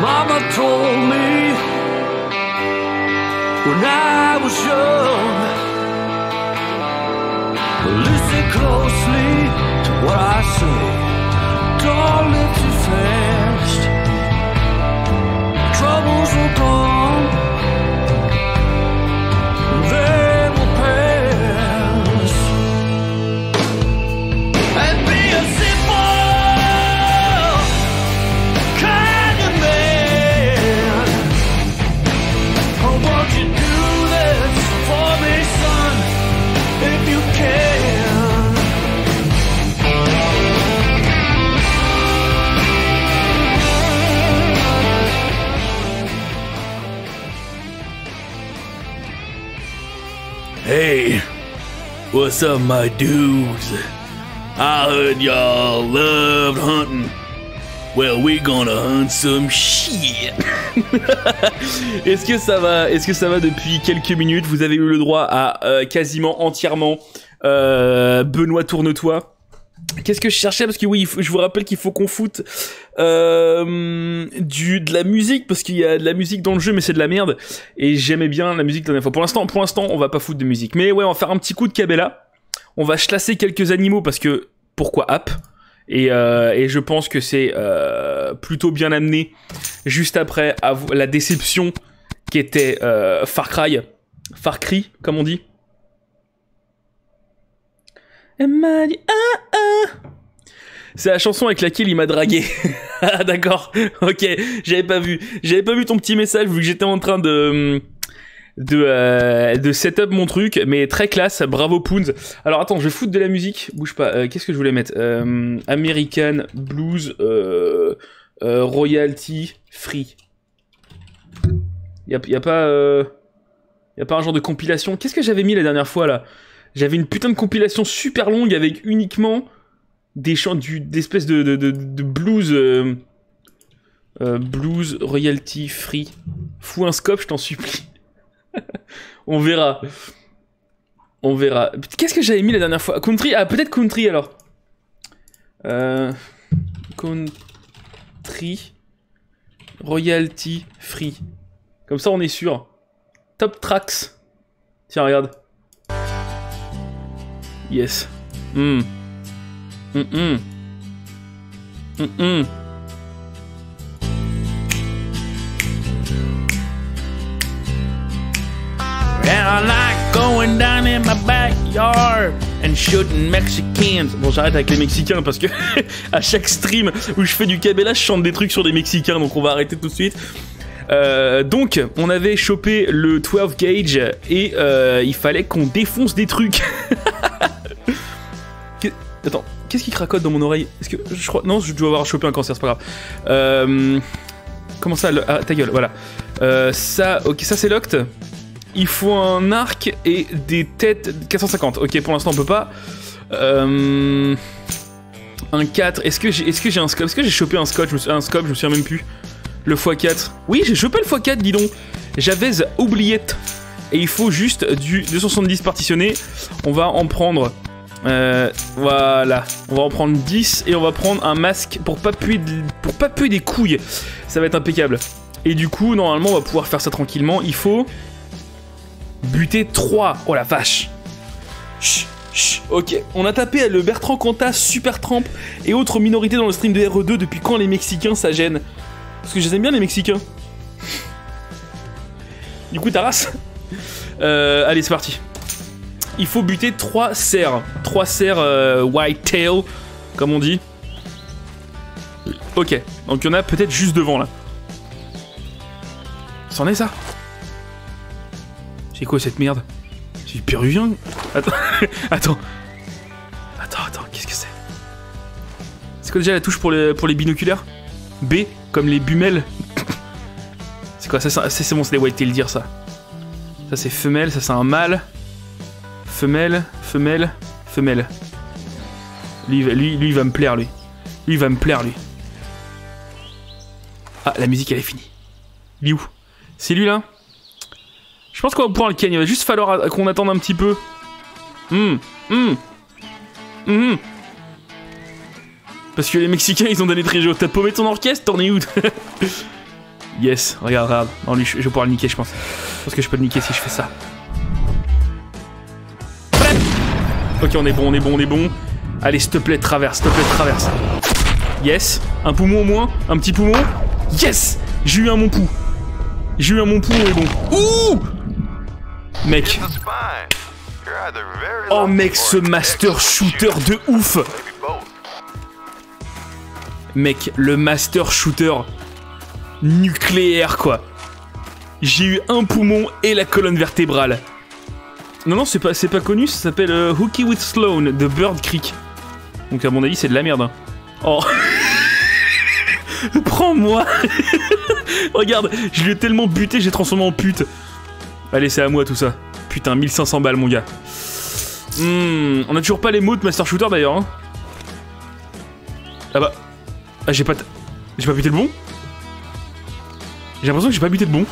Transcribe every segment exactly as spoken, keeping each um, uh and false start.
Mama told me when I was young, listen closely to what I say. Don't live too fast. Troubles will come, they will pass. And be a simple kind of man. Oh, won't you do this for me, son, if you can? Hey, what's up, my dudes? I heard y'all loved hunting. Well, we gonna hunt some shit. Est-ce que ça va? Est-ce que ça va depuis quelques minutes? Vous avez eu le droit à euh, quasiment entièrement euh, Benoît Tourne-toi. Qu'est-ce que je cherchais? Parce que oui, il faut, je vous rappelle qu'il faut qu'on foute euh, du de la musique, parce qu'il y a de la musique dans le jeu, mais c'est de la merde. Et j'aimais bien la musique de la dernière fois. Pour l'instant, pour l'instant, on va pas foutre de musique. Mais ouais, on va faire un petit coup de Cabela. On va chlasser quelques animaux parce que pourquoi app? Et, euh, et je pense que c'est euh, plutôt bien amené. Juste après la déception qui était euh, Far Cry, Far Cry, comme on dit. Elle m'a dit ah ah. C'est la chanson avec laquelle il m'a dragué. Ah d'accord, ok, j'avais pas vu, j'avais pas vu ton petit message vu que j'étais en train de de euh, de setup mon truc, mais très classe, bravo Poons. Alors attends, je vais foutre de la musique, bouge pas. Euh, Qu'est-ce que je voulais mettre? euh, American Blues euh, euh, Royalty Free. Y a, y a pas euh, y a pas un genre de compilation? Qu'est-ce que j'avais mis la dernière fois là? J'avais une putain de compilation super longue avec uniquement des chants du d'espèces de, de, de, de blues euh, euh, blues royalty free. Fous un scope, je t'en supplie. On verra. On verra. Qu'est-ce que j'avais mis la dernière fois? Country? Ah, peut-être country alors. Euh, country royalty free. Comme ça, on est sûr. Top tracks. Tiens, regarde. Yes. Hmm. Hmm. Hmm. Hmm. And I like going down in my backyard and shooting Mexicans. Bon, j'arrête avec les Mexicains parce que à chaque stream où je fais du Cabela, je chante des trucs sur des Mexicains, donc on va arrêter tout de suite. Euh, donc, on avait chopé le douze gauge et euh, il fallait qu'on défonce des trucs. Attends, qu'est-ce qui cracote dans mon oreille? Est-ce que je crois non, je dois avoir chopé un cancer, c'est pas grave. Euh, comment ça le... Ah, ta gueule, voilà. Euh, ça, ok, ça c'est locked. Il faut un arc et des têtes quatre cent cinquante. Ok, pour l'instant on peut pas. Euh, un quatre. Est-ce que j'ai, est-ce que j'ai un scope? Est-ce que j'ai chopé un scope? Je me suis... un scope, je me souviens même plus. Le fois quatre. Oui, j'ai chopé le fois quatre, dis donc. J'avais oublié. Et il faut juste du deux cent soixante-dix partitionné. On va en prendre. Euh, voilà. On va en prendre dix et on va prendre un masque pour pas puer, de, pour pas puer des couilles. Ça va être impeccable. Et du coup, normalement, on va pouvoir faire ça tranquillement. Il faut buter trois. Oh la vache. Chut, chut. Ok. On a tapé le Bertrand Cantat, Super Tramp et autres minorités dans le stream de R E deux. Depuis quand les Mexicains ça gêne? Parce que je les aime bien les Mexicains. Du coup, ta race. euh, Allez, c'est parti. Il faut buter trois cerfs. trois cerfs euh, white-tail, comme on dit. Ok. Donc il y en a peut-être juste devant, là. C'en est, ça? C'est quoi, cette merde? C'est du péruvien? Attends. Attends. Attends, attends, qu'est-ce que c'est? C'est quoi déjà la touche pour les, pour les binoculaires? B, comme les bumelles. C'est quoi ça? C'est, c'est bon, c'est des white-tail dire ça. Ça c'est femelle, ça c'est un mâle. Femelle, femelle, femelle. Lui, lui, lui il va me plaire, lui. Lui il va me plaire, lui. Ah, la musique elle est finie. Il est où? C'est lui là? Je pense qu'on va pouvoir le ken. Il va juste falloir qu'on attende un petit peu. Hum, hum, hum. Parce que les Mexicains ils ont donné très haut. T'as paumé ton orchestre? T'en es où? Yes, regarde, regarde. Non, lui, je vais pouvoir le niquer, je pense. Je pense que je peux le niquer si je fais ça. Ok, on est bon, on est bon, on est bon. Allez, s'il te plaît, traverse, s'il te plaît, traverse. Yes. Un poumon au moins. Un petit poumon. Yes. J'ai eu un mon pou. J'ai eu un mon pou, on est bon. Ouh. Mec. Oh mec, ce master shooter de ouf. Mec, le master shooter nucléaire, quoi. J'ai eu un poumon et la colonne vertébrale. Non, non, c'est pas, c'est pas connu, ça s'appelle euh, Hooky with Sloan de Bird Creek. Donc à mon avis, c'est de la merde. Hein. Oh. Prends-moi. Regarde, je lui ai tellement buté, j'ai transformé en pute. Allez, c'est à moi tout ça. Putain, mille cinq cents balles, mon gars. Mmh, on a toujours pas les mots de Master Shooter d'ailleurs. Hein. Ah bah. Ah, j'ai pas. J'ai pas buté le bon. J'ai l'impression que j'ai pas buté le bon.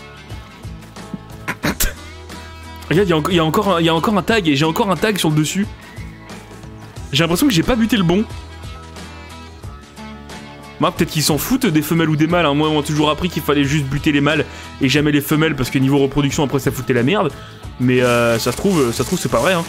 Regarde, il y, y a encore un, y a encore un tag et j'ai encore un tag sur le dessus. J'ai l'impression que j'ai pas buté le bon. Moi, peut-être qu'ils s'en foutent des femelles ou des mâles. Hein. Moi, on m'a toujours appris qu'il fallait juste buter les mâles et jamais les femelles parce que niveau reproduction, après, ça foutait la merde. Mais euh, ça se trouve, ça se trouve, c'est pas vrai. Hein.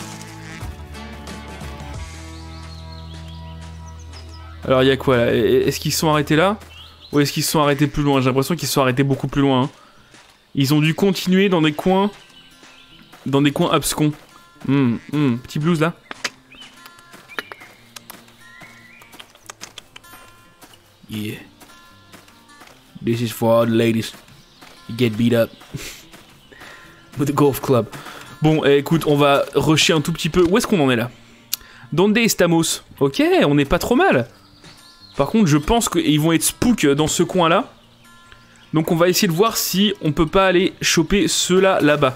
Alors, il y a quoi là? Est-ce qu'ils se sont arrêtés là? Ou est-ce qu'ils se sont arrêtés plus loin? J'ai l'impression qu'ils se sont arrêtés beaucoup plus loin. Hein. Ils ont dû continuer dans des coins... Dans des coins abscons. Hum, hum, petit blues là. Yeah. This is for all the ladies. You get beat up. With a golf club. Bon, eh, écoute, on va rusher un tout petit peu. Où est-ce qu'on en est là? Donde estamos? Ok, on n'est pas trop mal. Par contre, je pense qu'ils vont être spook dans ce coin-là. Donc on va essayer de voir si on peut pas aller choper ceux-là, là-bas.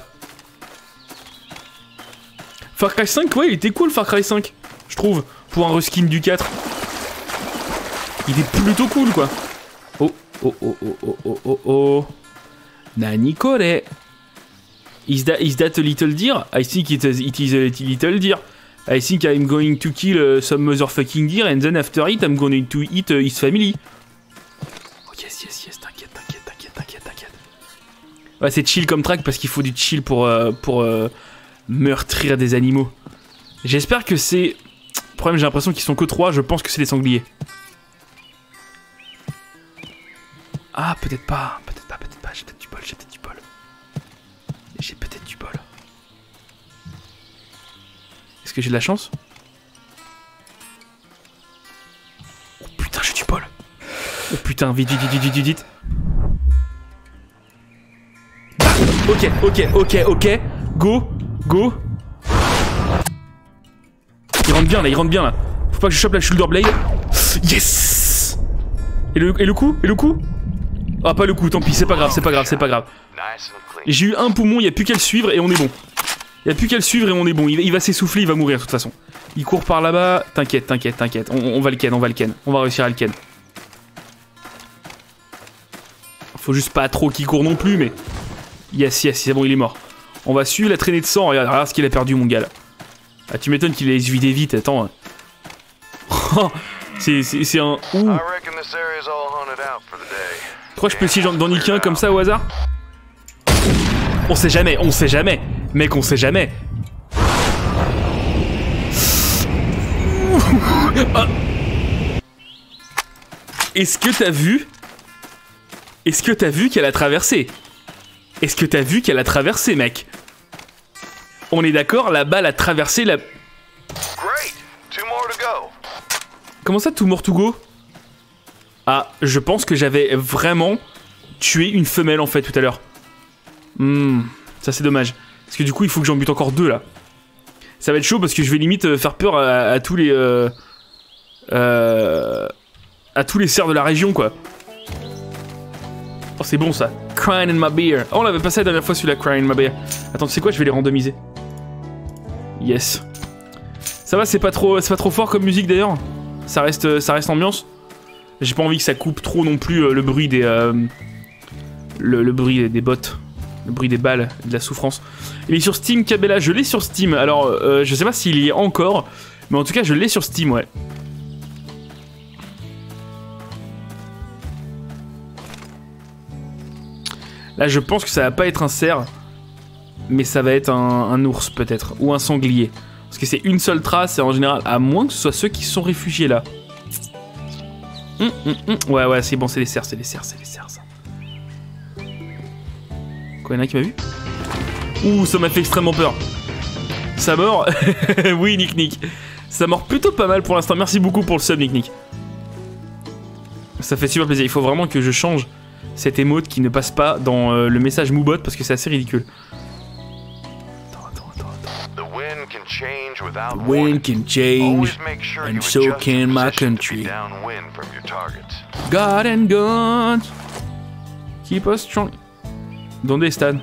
Far Cry cinq, ouais, il était cool, Far Cry cinq. Je trouve, pour un reskin du quatre. Il est plutôt cool, quoi. Oh, oh, oh, oh, oh, oh, oh, oh. Nani kore? Is that, is that a little deer? I think it is, it is a little deer. I think I'm going to kill uh, some motherfucking deer and then after it I'm going to eat uh, his family. Oh yes, yes, yes, t'inquiète, t'inquiète, t'inquiète, t'inquiète, t'inquiète. Ouais, c'est chill comme track parce qu'il faut du chill pour, euh, pour euh, meurtrir des animaux. J'espère que c'est... Le problème, j'ai l'impression qu'ils sont que trois, je pense que c'est des sangliers. Ah, peut-être pas, peut-être pas, peut-être pas, j'ai peut-être du bol, j'ai peut-être du bol. J'ai peut-être du bol. Est-ce que j'ai de la chance? Oh putain, j'ai du bol. Oh putain, vite, vite, vite, vite, vite, vite. Ah, ok, ok, ok, ok. Go, go. Il rentre bien là, il rentre bien là. Faut pas que je chope la shoulder blade. Yes. Et le, et le coup? Et le coup? Ah, pas le coup, tant pis, c'est pas grave, c'est pas grave, c'est pas grave. J'ai eu un poumon, il n'y a plus qu'à le suivre et on est bon. Il n'y a plus qu'à le suivre et on est bon. Il, il va s'essouffler, il va mourir de toute façon. Il court par là-bas. T'inquiète, t'inquiète, t'inquiète. On, on va le ken, on va le ken. On va réussir à le ken. Faut juste pas trop qu'il court non plus, mais... Yes, yes, c'est bon, il est mort. On va suivre la traînée de sang. Regarde, regarde ce qu'il a perdu, mon gars, là. Ah, tu m'étonnes qu'il ait vidé vite, attends. C'est un... Ouh. Je crois que je peux essayer d'en niquer un comme ça au hasard. On sait jamais, on sait jamais. Mec, on sait jamais. Ah. Est-ce que t'as vu? Est-ce que t'as vu qu'elle a traversé? Est-ce que t'as vu qu'elle a traversé, mec? On est d'accord, la balle a traversé la... Comment ça, two more to go? Ah, je pense que j'avais vraiment tué une femelle, en fait, tout à l'heure. Hmm, ça c'est dommage. Parce que du coup, il faut que j'en bute encore deux, là. Ça va être chaud, parce que je vais limite faire peur à, à tous les... Euh, euh, à tous les cerfs de la région, quoi. Oh, c'est bon, ça. Crying in my beer. Oh, on l'avait passé la dernière fois, celui-là, Crying in my beer. Attends, tu sais quoi, je vais les randomiser. Yes. Ça va, c'est pas trop, c'est pas trop fort comme musique, d'ailleurs. Ça reste, ça reste ambiance. J'ai pas envie que ça coupe trop non plus euh, le bruit des... Euh, le, le bruit des bottes. Le bruit des balles, de la souffrance. Il est sur Steam, Cabela, je l'ai sur Steam. Alors, euh, je sais pas s'il y est encore, mais en tout cas, je l'ai sur Steam, ouais. Là, je pense que ça va pas être un cerf, mais ça va être un, un ours peut-être, ou un sanglier. Parce que c'est une seule trace, et en général, à moins que ce soit ceux qui se sont réfugiés là. Hum, hum, hum. Ouais, ouais, c'est bon, c'est les cerfs, c'est les cerfs, c'est les cerfs, ça. Quoi, y'en a qui m'a vu? Ouh, ça m'a fait extrêmement peur. Ça mord? Oui, Nick Nick. Ça mord plutôt pas mal pour l'instant. Merci beaucoup pour le sub, Nick Nick. Ça fait super plaisir. Il faut vraiment que je change cette émote qui ne passe pas dans euh, le message Moobot parce que c'est assez ridicule. Attends, attends, attends, attends. The wind can change, and so can my country. God and guns. Keep us strong. Donde están?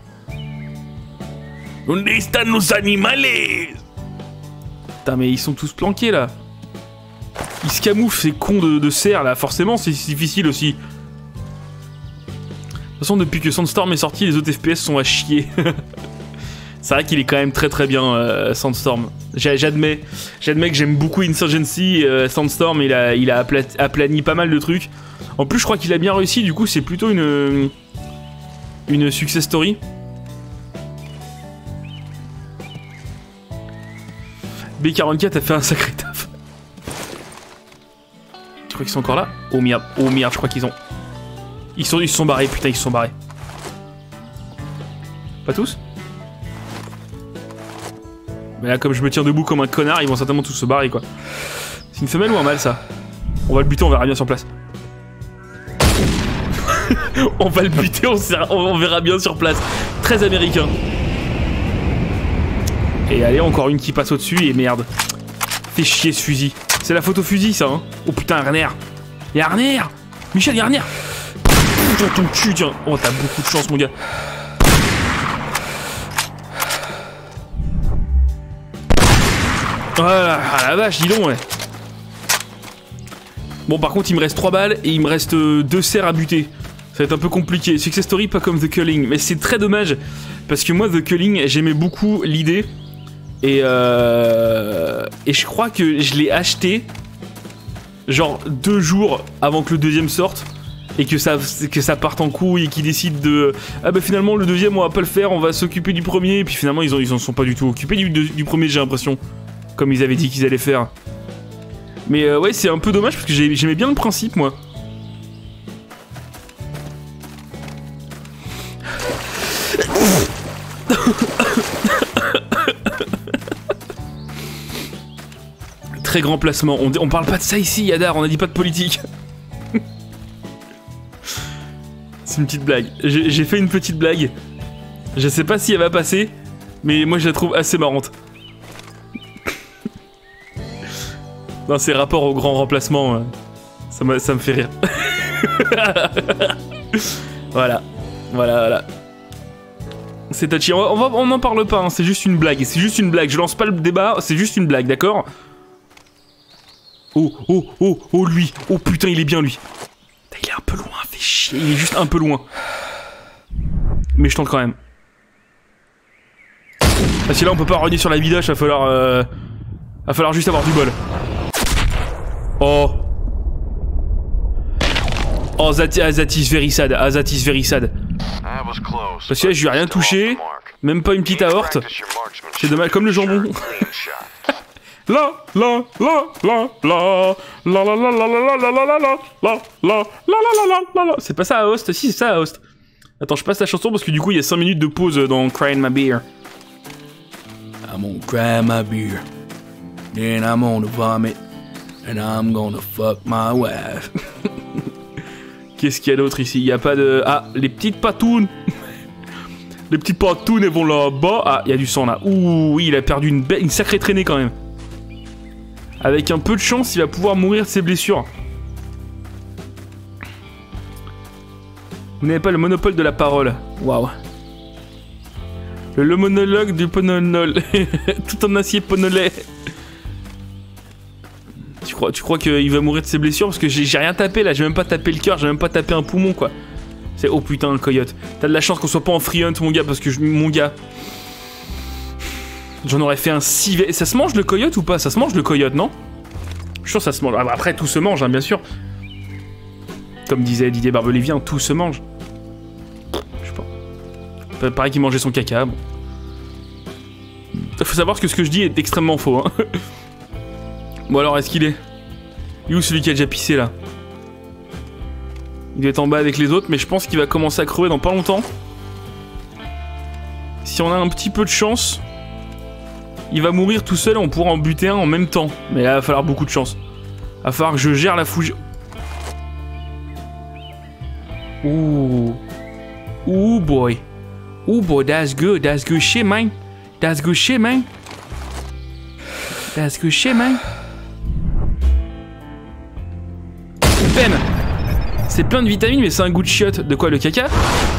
Donde están los animales? Putain, mais ils sont tous planqués là. Ils se camouflent, ces cons de, de cerfs là. Forcément, c'est difficile aussi. De toute façon, depuis que Sandstorm est sorti, les autres F P S sont à chier. C'est vrai qu'il est quand même très très bien, euh, Sandstorm. J'admets, j'admets que j'aime beaucoup Insurgency. Euh, Sandstorm, il a, il a aplani pas mal de trucs. En plus, je crois qu'il a bien réussi. Du coup, c'est plutôt une une success story. B quarante-quatre a fait un sacré taf. Tu crois qu'ils sont encore là? Oh merde, oh merde, je crois qu'ils ont... Ils sont, ils se sont barrés, putain, ils se sont barrés. Pas tous? Mais là, comme je me tiens debout comme un connard, ils vont certainement tous se barrer, quoi. C'est une femelle ou un mâle, ça? On va le buter, on verra bien sur place. On va le buter, on, sera, on verra bien sur place. Très américain. Et allez, encore une qui passe au-dessus et merde. Fais chier ce fusil. C'est la photo fusil, ça, hein. Oh putain, Arner. Y'a Arner. Michel, y'a Arner. Putain, ton cul, tiens. Oh, t'as beaucoup de chance, mon gars. Voilà, ah la vache, dis donc, ouais. Bon, par contre, il me reste trois balles et il me reste deux cerfs à buter. Ça va être un peu compliqué. Success story, pas comme The Culling. Mais c'est très dommage. Parce que moi, The Culling, j'aimais beaucoup l'idée. Et euh... Et je crois que je l'ai acheté genre deux jours avant que le deuxième sorte. Et que ça, que ça parte en couille et qu'ils décident de... Ah bah finalement, le deuxième, on va pas le faire, on va s'occuper du premier. Et puis finalement, ils en, ils en sont pas du tout occupés du, du premier, j'ai l'impression. Comme ils avaient dit qu'ils allaient faire. Mais euh, ouais, c'est un peu dommage parce que j'aimais bien le principe, moi. Très grand placement. On, on parle pas de ça ici, Yadar, on a dit pas de politique. C'est une petite blague. J'ai fait une petite blague. Je sais pas si elle va passer, mais moi je la trouve assez marrante. Non, ces rapports au grand remplacement, euh, ça, ça me fait rire. Voilà. Voilà, voilà. C'est touchy. On, va, on n'en parle pas, hein. C'est juste une blague. C'est juste une blague. Je lance pas le débat, c'est juste une blague, d'accord? Oh, oh, oh, oh, lui. Oh putain, il est bien, lui. Il est un peu loin, fait chier. Il est juste un peu loin. Mais je tente quand même. Parce que là, on peut pas renier sur la bidoche, va falloir... Euh... Va falloir juste avoir du bol. Oh. Oh, Zati, ah, Zati is very sad. Ah, Zati is very sad. Parce que là, je lui ai rien touché. Même pas une petite aorte. C'est dommage, comme le jambon. La la la la la la la la la la la la la la la la la la la la. C'est pas ça à host? Si, c'est ça à host. Attends, je passe la chanson parce que du coup, il y a cinq minutes de pause dans Crying My Beer. I'm gonna cry my beer. Then I'm gonna vomit. And I'm gonna fuck my wife. Qu'est-ce qu'il y a d'autre ici? Il y a pas de... Ah, les petites patounes. Les petites patounes, elles vont là-bas. Ah, il y a du sang là. Ouh, oui, il a perdu une, une sacrée traînée quand même. Avec un peu de chance, il va pouvoir mourir de ses blessures. Vous n'avez pas le monopole de la parole. Waouh. Le, le monologue du pononol. Tout en acier ponolet. Tu crois, tu crois qu'il va mourir de ses blessures? Parce que j'ai rien tapé là, j'ai même pas tapé le cœur, j'ai même pas tapé un poumon quoi. C'est oh putain le coyote. T'as de la chance qu'on soit pas en free hunt mon gars, parce que je, mon gars... J'en aurais fait un si... Ça se mange le coyote ou pas? Ça se mange le coyote, non? Je suis sûr que ça se mange. Après tout se mange, hein, bien sûr. Comme disait Didier Barbelivien, tout se mange. Je Pareil qu'il mangeait son caca. Bon. Faut savoir que ce que je dis est extrêmement faux. Hein. Bon alors, est-ce qu'il est... Il est où celui qui a déjà pissé là? Il doit être en bas avec les autres, mais je pense qu'il va commencer à crever dans pas longtemps. Si on a un petit peu de chance, il va mourir tout seul et on pourra en buter un en même temps. Mais là, il va falloir beaucoup de chance. Il va falloir que je gère la fouille. Ouh. Ouh boy. Ouh boy, that's good. That's good shit, man. That's good shit, man. That's good shit, man. Peine. C'est plein de vitamines, mais c'est un goût de chiotte. De quoi, le caca?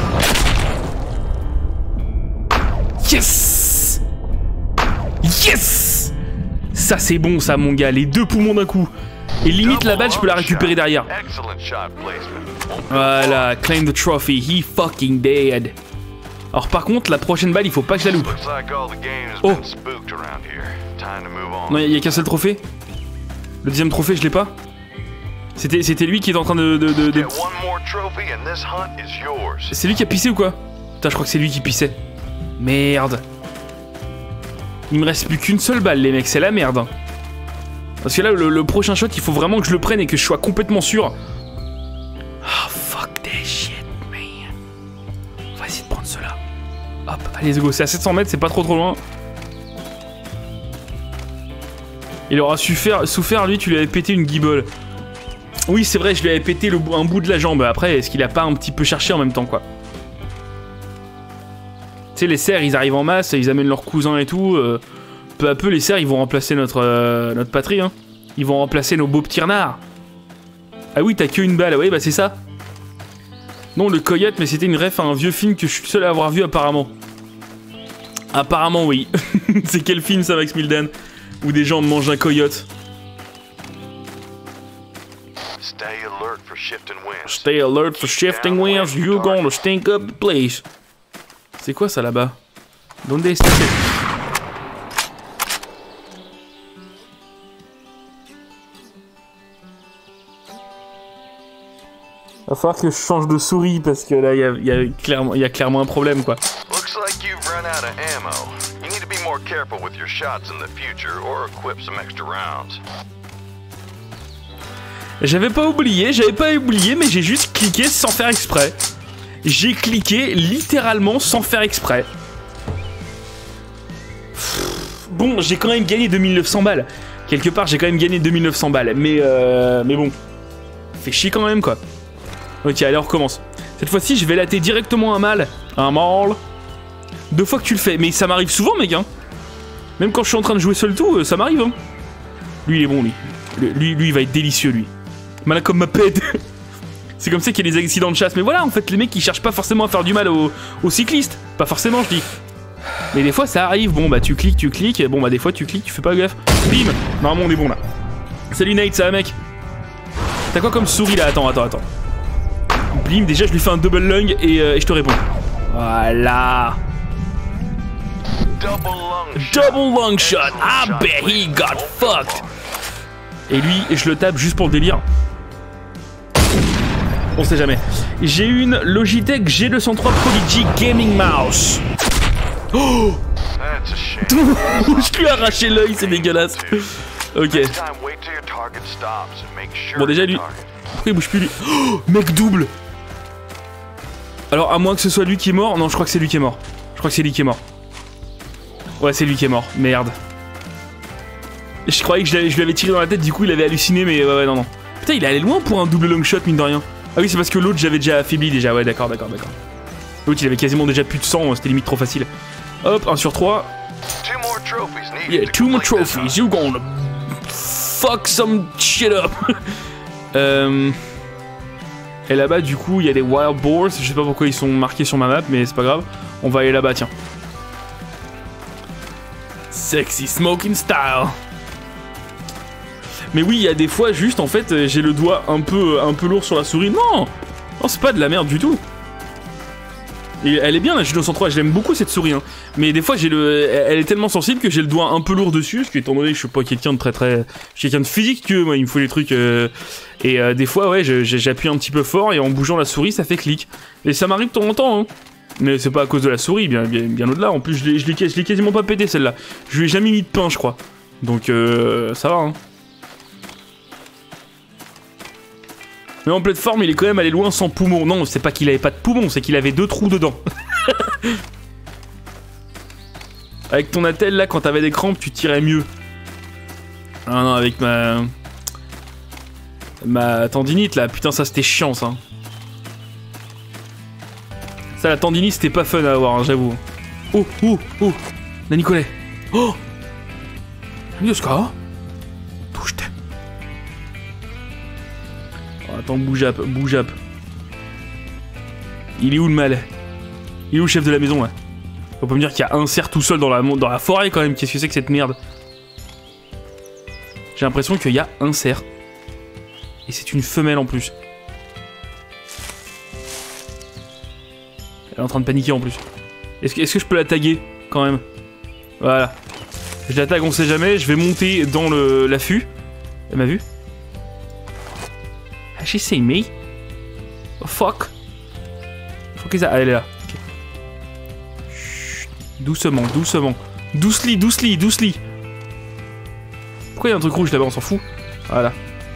Yes! Yes! Ça, c'est bon, ça, mon gars. Les deux poumons d'un coup. Et limite, la balle, je peux la récupérer derrière. Voilà, claim the trophy. He fucking dead. Alors, par contre, la prochaine balle, il faut pas que je la loupe. Oh! Non, il n'y a, a qu'un seul trophée. Le deuxième trophée, je l'ai pas. C'était, c'était lui qui est en train de... de, de, de... C'est lui qui a pissé ou quoi? Putain, je crois que c'est lui qui pissait. Merde. Il me reste plus qu'une seule balle, les mecs, c'est la merde. Parce que là, le, le prochain shot, il faut vraiment que je le prenne et que je sois complètement sûr. Oh, fuck that shit, man. On va essayer de prendre cela. Hop, allez, let's go. C'est à sept cents mètres, c'est pas trop trop loin. Il aura souffert, souffert, lui, tu lui avais pété une guibole. Oui, c'est vrai, je lui avais pété le, un bout de la jambe. Après, est-ce qu'il a pas un petit peu cherché en même temps, quoi? Tu sais, les cerfs, ils arrivent en masse, ils amènent leurs cousins et tout. Euh, peu à peu, les cerfs, ils vont remplacer notre, euh, notre patrie, hein. Ils vont remplacer nos beaux petits renards. Ah oui, t'as que une balle, oui, bah c'est ça. Non, le coyote, mais c'était une ref à un vieux film que je suis le seul à avoir vu, apparemment. Apparemment, oui. C'est quel film, ça, Max Mildan? Où des gens mangent un coyote. Stay alert for shifting winds. Stay alert for shifting winds. You're gonna stink up the place. C'est quoi ça là-bas? Donde está? Va falloir que je change de souris parce que là il y, y a clairement il y a clairement un problème quoi. Looks like you've run out of ammo. You need to be more careful with your shots in the future or equip some extra rounds. J'avais pas oublié, j'avais pas oublié, mais j'ai juste cliqué sans faire exprès. J'ai cliqué littéralement sans faire exprès. Bon, j'ai quand même gagné deux mille neuf cents balles. Quelque part, j'ai quand même gagné deux mille neuf cents balles. Mais, euh, mais bon, fait chier quand même, quoi. Ok, allez, on recommence. Cette fois-ci, je vais latter directement un mâle. Un mâle. Deux fois que tu le fais. Mais ça m'arrive souvent, mec, hein. Même quand je suis en train de jouer seul tout, ça m'arrive, hein. Lui, il est bon, lui. Lui, lui, il va être délicieux, lui. Malin comme ma pète. C'est comme ça qu'il y a des accidents de chasse. Mais voilà, en fait, les mecs, ils cherchent pas forcément à faire du mal aux, aux cyclistes. Pas forcément, je dis. Mais des fois, ça arrive. Bon, bah, tu cliques, tu cliques. Bon, bah, des fois, tu cliques, tu fais pas gaffe. Bim. Normalement, on est bon, là. Salut, Nate, ça va, mec? T'as quoi comme souris, là? Attends, attends, attends. Bim, déjà, je lui fais un double lung et, euh, et je te réponds. Voilà. Double lung shot. I bet he got fucked. Et lui, je le tape juste pour le délire. On sait jamais. J'ai une Logitech G deux cent trois Prodigy Gaming Mouse. Oh. Je lui ai arraché l'œil, c'est dégueulasse. Ok. Bon, déjà, lui... Pourquoi il bouge plus, lui? Oh, mec double. Alors, à moins que ce soit lui qui est mort. Non, je crois que c'est lui qui est mort. Je crois que c'est lui qui est mort. Ouais, c'est lui qui est mort. Merde. Je croyais que je, je lui avais tiré dans la tête, du coup il avait halluciné, mais ouais, ouais, non, non. Putain, il est allé loin pour un double long shot, mine de rien. Ah oui, c'est parce que l'autre, j'avais déjà affaibli déjà. Ouais, d'accord, d'accord, d'accord. L'autre, il avait quasiment déjà plus de sang, c'était limite trop facile. Hop, un sur trois. Yeah, two more trophies. You gonna fuck some shit up. euh... Et là-bas, du coup, il y a des wild boars. Je sais pas pourquoi ils sont marqués sur ma map, mais c'est pas grave. On va aller là-bas, tiens. Sexy smoking style. Mais oui, il y a des fois, juste, en fait, j'ai le doigt un peu, un peu lourd sur la souris. Non, non, c'est pas de la merde du tout. Et elle est bien, la G deux cent trois, je l'aime beaucoup, cette souris. Hein. Mais des fois, j'ai le, elle est tellement sensible que j'ai le doigt un peu lourd dessus. Parce qu'étant donné que je suis pas quelqu'un de très très... Je suis quelqu'un de physique que moi, il me faut les trucs... Euh... Et euh, des fois, ouais, j'appuie un petit peu fort et en bougeant la souris, ça fait clic. Et ça m'arrive de temps en temps, hein. Mais c'est pas à cause de la souris, bien, bien, bien au-delà. En plus, je l'ai, je l'ai, je l'ai quasiment pas pété celle-là. Je lui ai jamais mis de pain, je crois. Donc, euh, ça va, hein. Mais en pleine forme, il est quand même allé loin sans poumon. Non, c'est pas qu'il avait pas de poumon, c'est qu'il avait deux trous dedans. Avec ton attel, là, quand t'avais des crampes, tu tirais mieux. Ah non, avec ma... Ma tendinite, là. Putain, ça, c'était chiant, ça. Ça, la tendinite, c'était pas fun à avoir, hein, j'avoue. Oh, oh, oh. La Nicolet. Oh. Yoska. Touche-toi. Oh, attends, bouge up, bouge up. Il est où le mal? Il est où le chef de la maison, là? Faut pas me dire qu'il y a un cerf tout seul dans la, dans la forêt, quand même. Qu'est-ce que c'est que cette merde? J'ai l'impression qu'il y a un cerf. Et c'est une femelle en plus. Elle est en train de paniquer en plus. Est-ce que, est-ce que je peux la taguer quand même? Voilà. Je la tag, on sait jamais. Je vais monter dans le l'affût. Elle m'a vu? Has she seen me? Oh fuck. Fuck is that? Ah, elle est là. Okay. Chut. Doucement, doucement. Doucely, doucely, doucely. Pourquoi il y a un truc rouge là-bas? On s'en fout. Voilà.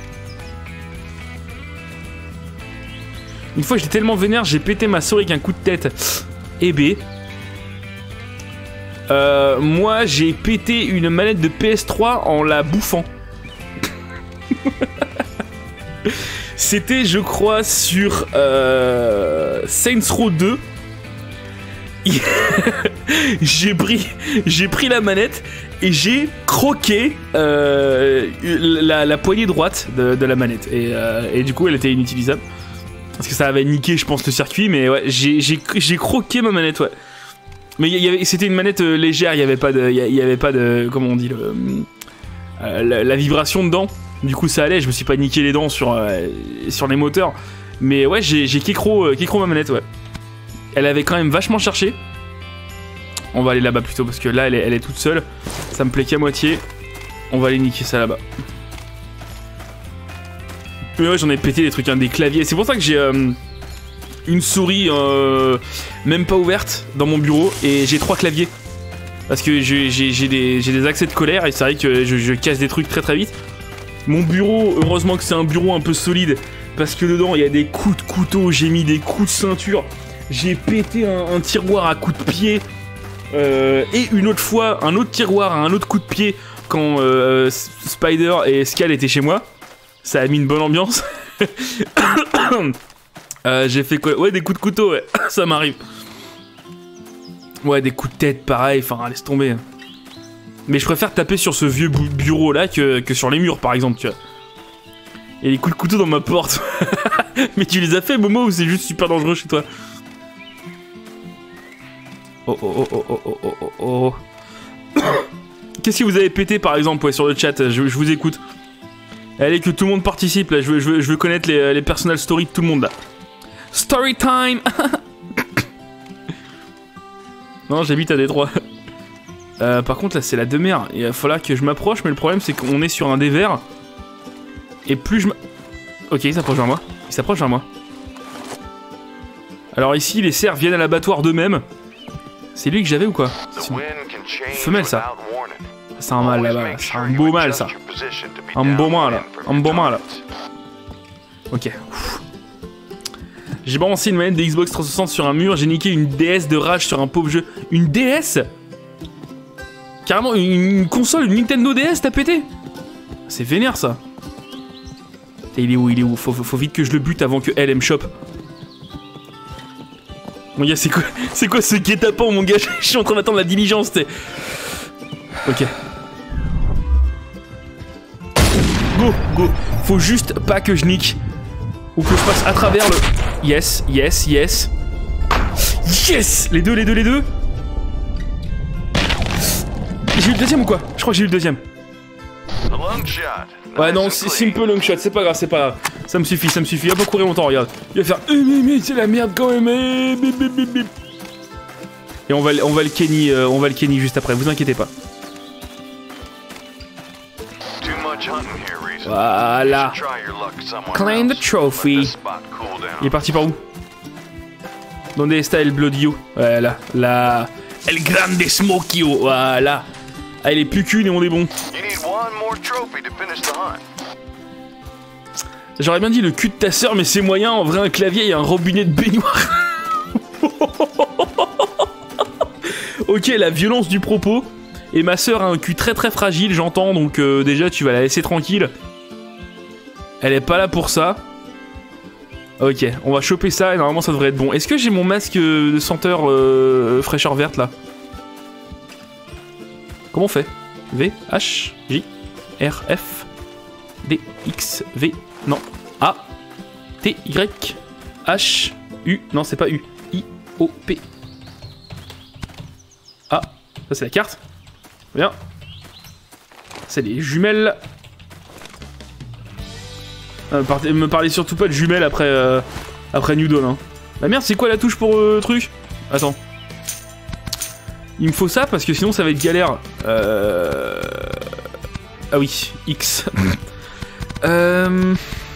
Une fois j'étais tellement vénère, j'ai pété ma souris avec un coup de tête. Et B. Euh, moi j'ai pété une manette de P S trois en la bouffant. C'était, je crois, sur euh, Saints Row deux. j'ai pris, j'ai pris la manette et j'ai croqué euh, la, la poignée droite de, de la manette. Et, euh, et du coup, elle était inutilisable. Parce que ça avait niqué, je pense, le circuit. Mais ouais, j'ai croqué ma manette, ouais. Mais y avait, c'était une manette euh, légère, il n'y avait pas de... Il y avait pas de... Comment on dit le, euh, la, la vibration dedans. Du coup, ça allait, je me suis pas niqué les dents sur, euh, sur les moteurs. Mais ouais, j'ai kécro, euh, kécro ma manette, ouais. Elle avait quand même vachement cherché. On va aller là-bas plutôt, parce que là, elle est, elle est toute seule. Ça me plaît qu'à moitié. On va aller niquer ça là-bas. Mais ouais, j'en ai pété des trucs, hein, des claviers. C'est pour ça que j'ai euh, une souris euh, même pas ouverte dans mon bureau. Et j'ai trois claviers. Parce que j'ai des, des accès de colère. Et c'est vrai que je, je casse des trucs très très vite. Mon bureau, heureusement que c'est un bureau un peu solide. Parce que dedans, il y a des coups de couteau. J'ai mis des coups de ceinture. J'ai pété un, un tiroir à coups de pied. Euh, et une autre fois, un autre tiroir à un autre coup de pied. Quand euh, Spider et Skal étaient chez moi. Ça a mis une bonne ambiance. euh, J'ai fait quoi? Ouais, des coups de couteau, ouais. Ça m'arrive. Ouais, des coups de tête, pareil. Enfin, laisse tomber. Mais je préfère taper sur ce vieux bureau là que, que sur les murs, par exemple, tu vois. Et les coups de couteau dans ma porte. Mais tu les as fait, Momo, ou c'est juste super dangereux chez toi? Oh oh oh oh oh oh oh oh. Qu'est-ce que vous avez pété, par exemple, ouais, sur le chat? Je, je vous écoute. Allez, que tout le monde participe, là. Je veux, je veux, je veux connaître les, les personal stories de tout le monde, là. Story time. Non, j'habite à Détroit. Euh, par contre, là, c'est la demeure. Il va falloir que je m'approche, mais le problème, c'est qu'on est sur un dévers. Et plus je m'... Ok, il s'approche vers moi. Il s'approche vers moi. Alors ici, les cerfs viennent à l'abattoir d'eux-mêmes. C'est lui que j'avais ou quoi? C'est une femelle, ça. C'est un mâle, là-bas. C'est un beau mâle, ça. Un beau mâle, là. Un beau mâle. Ok. J'ai balancé une manette de Xbox trois cent soixante sur un mur. J'ai niqué une D S de rage sur un pauvre jeu. Une D S? Carrément, une, une console, une Nintendo D S, t'as pété? C'est vénère, ça. Il est où? Il est où? Faut, faut, faut vite que je le bute avant que elle, elle me chope. Mon gars, c'est quoi, c'est quoi ce guet-apens, mon gars? Je suis en train d'attendre la diligence, t'es. Ok. Go, go. Faut juste pas que je nique. Ou que je passe à travers le... Yes, yes, yes. Yes! Les deux, les deux, les deux. J'ai eu le deuxième ou quoi? Je crois que j'ai eu le deuxième. Ouais, non, simple long shot, c'est pas grave, c'est pas grave. Ça me suffit, ça me suffit. Il va pas courir longtemps, regarde. Il va faire... C'est la merde quand même. Et on va, on va le Kenny, euh, on va le Kenny juste après, vous inquiétez pas. Voilà. Claim the trophy. Il est parti par où? Donde está el Blodio? Voilà, la... El Grande Smokio, voilà. Ah, elle est plus qu'une et on est bon. J'aurais bien dit le cul de ta sœur, mais c'est moyen. En vrai, un clavier et un robinet de baignoire. Ok, la violence du propos. Et ma sœur a un cul très très fragile, j'entends. Donc euh, déjà, tu vas la laisser tranquille. Elle est pas là pour ça. Ok, on va choper ça et normalement ça devrait être bon. Est-ce que j'ai mon masque de senteur euh, fraîcheur verte là? Comment on fait? V, H, J, R, F, D, X, V, non, A, T, Y, H, U, non c'est pas U, I, O, P. Ah, ça c'est la carte. Bien. C'est les jumelles. Euh, par me parlez surtout pas de jumelles après, euh, après New Dawn. Hein. La merde, c'est quoi la touche pour le euh, truc? Attends. Il me faut ça parce que sinon ça va être galère. Euh... Ah oui, X. euh...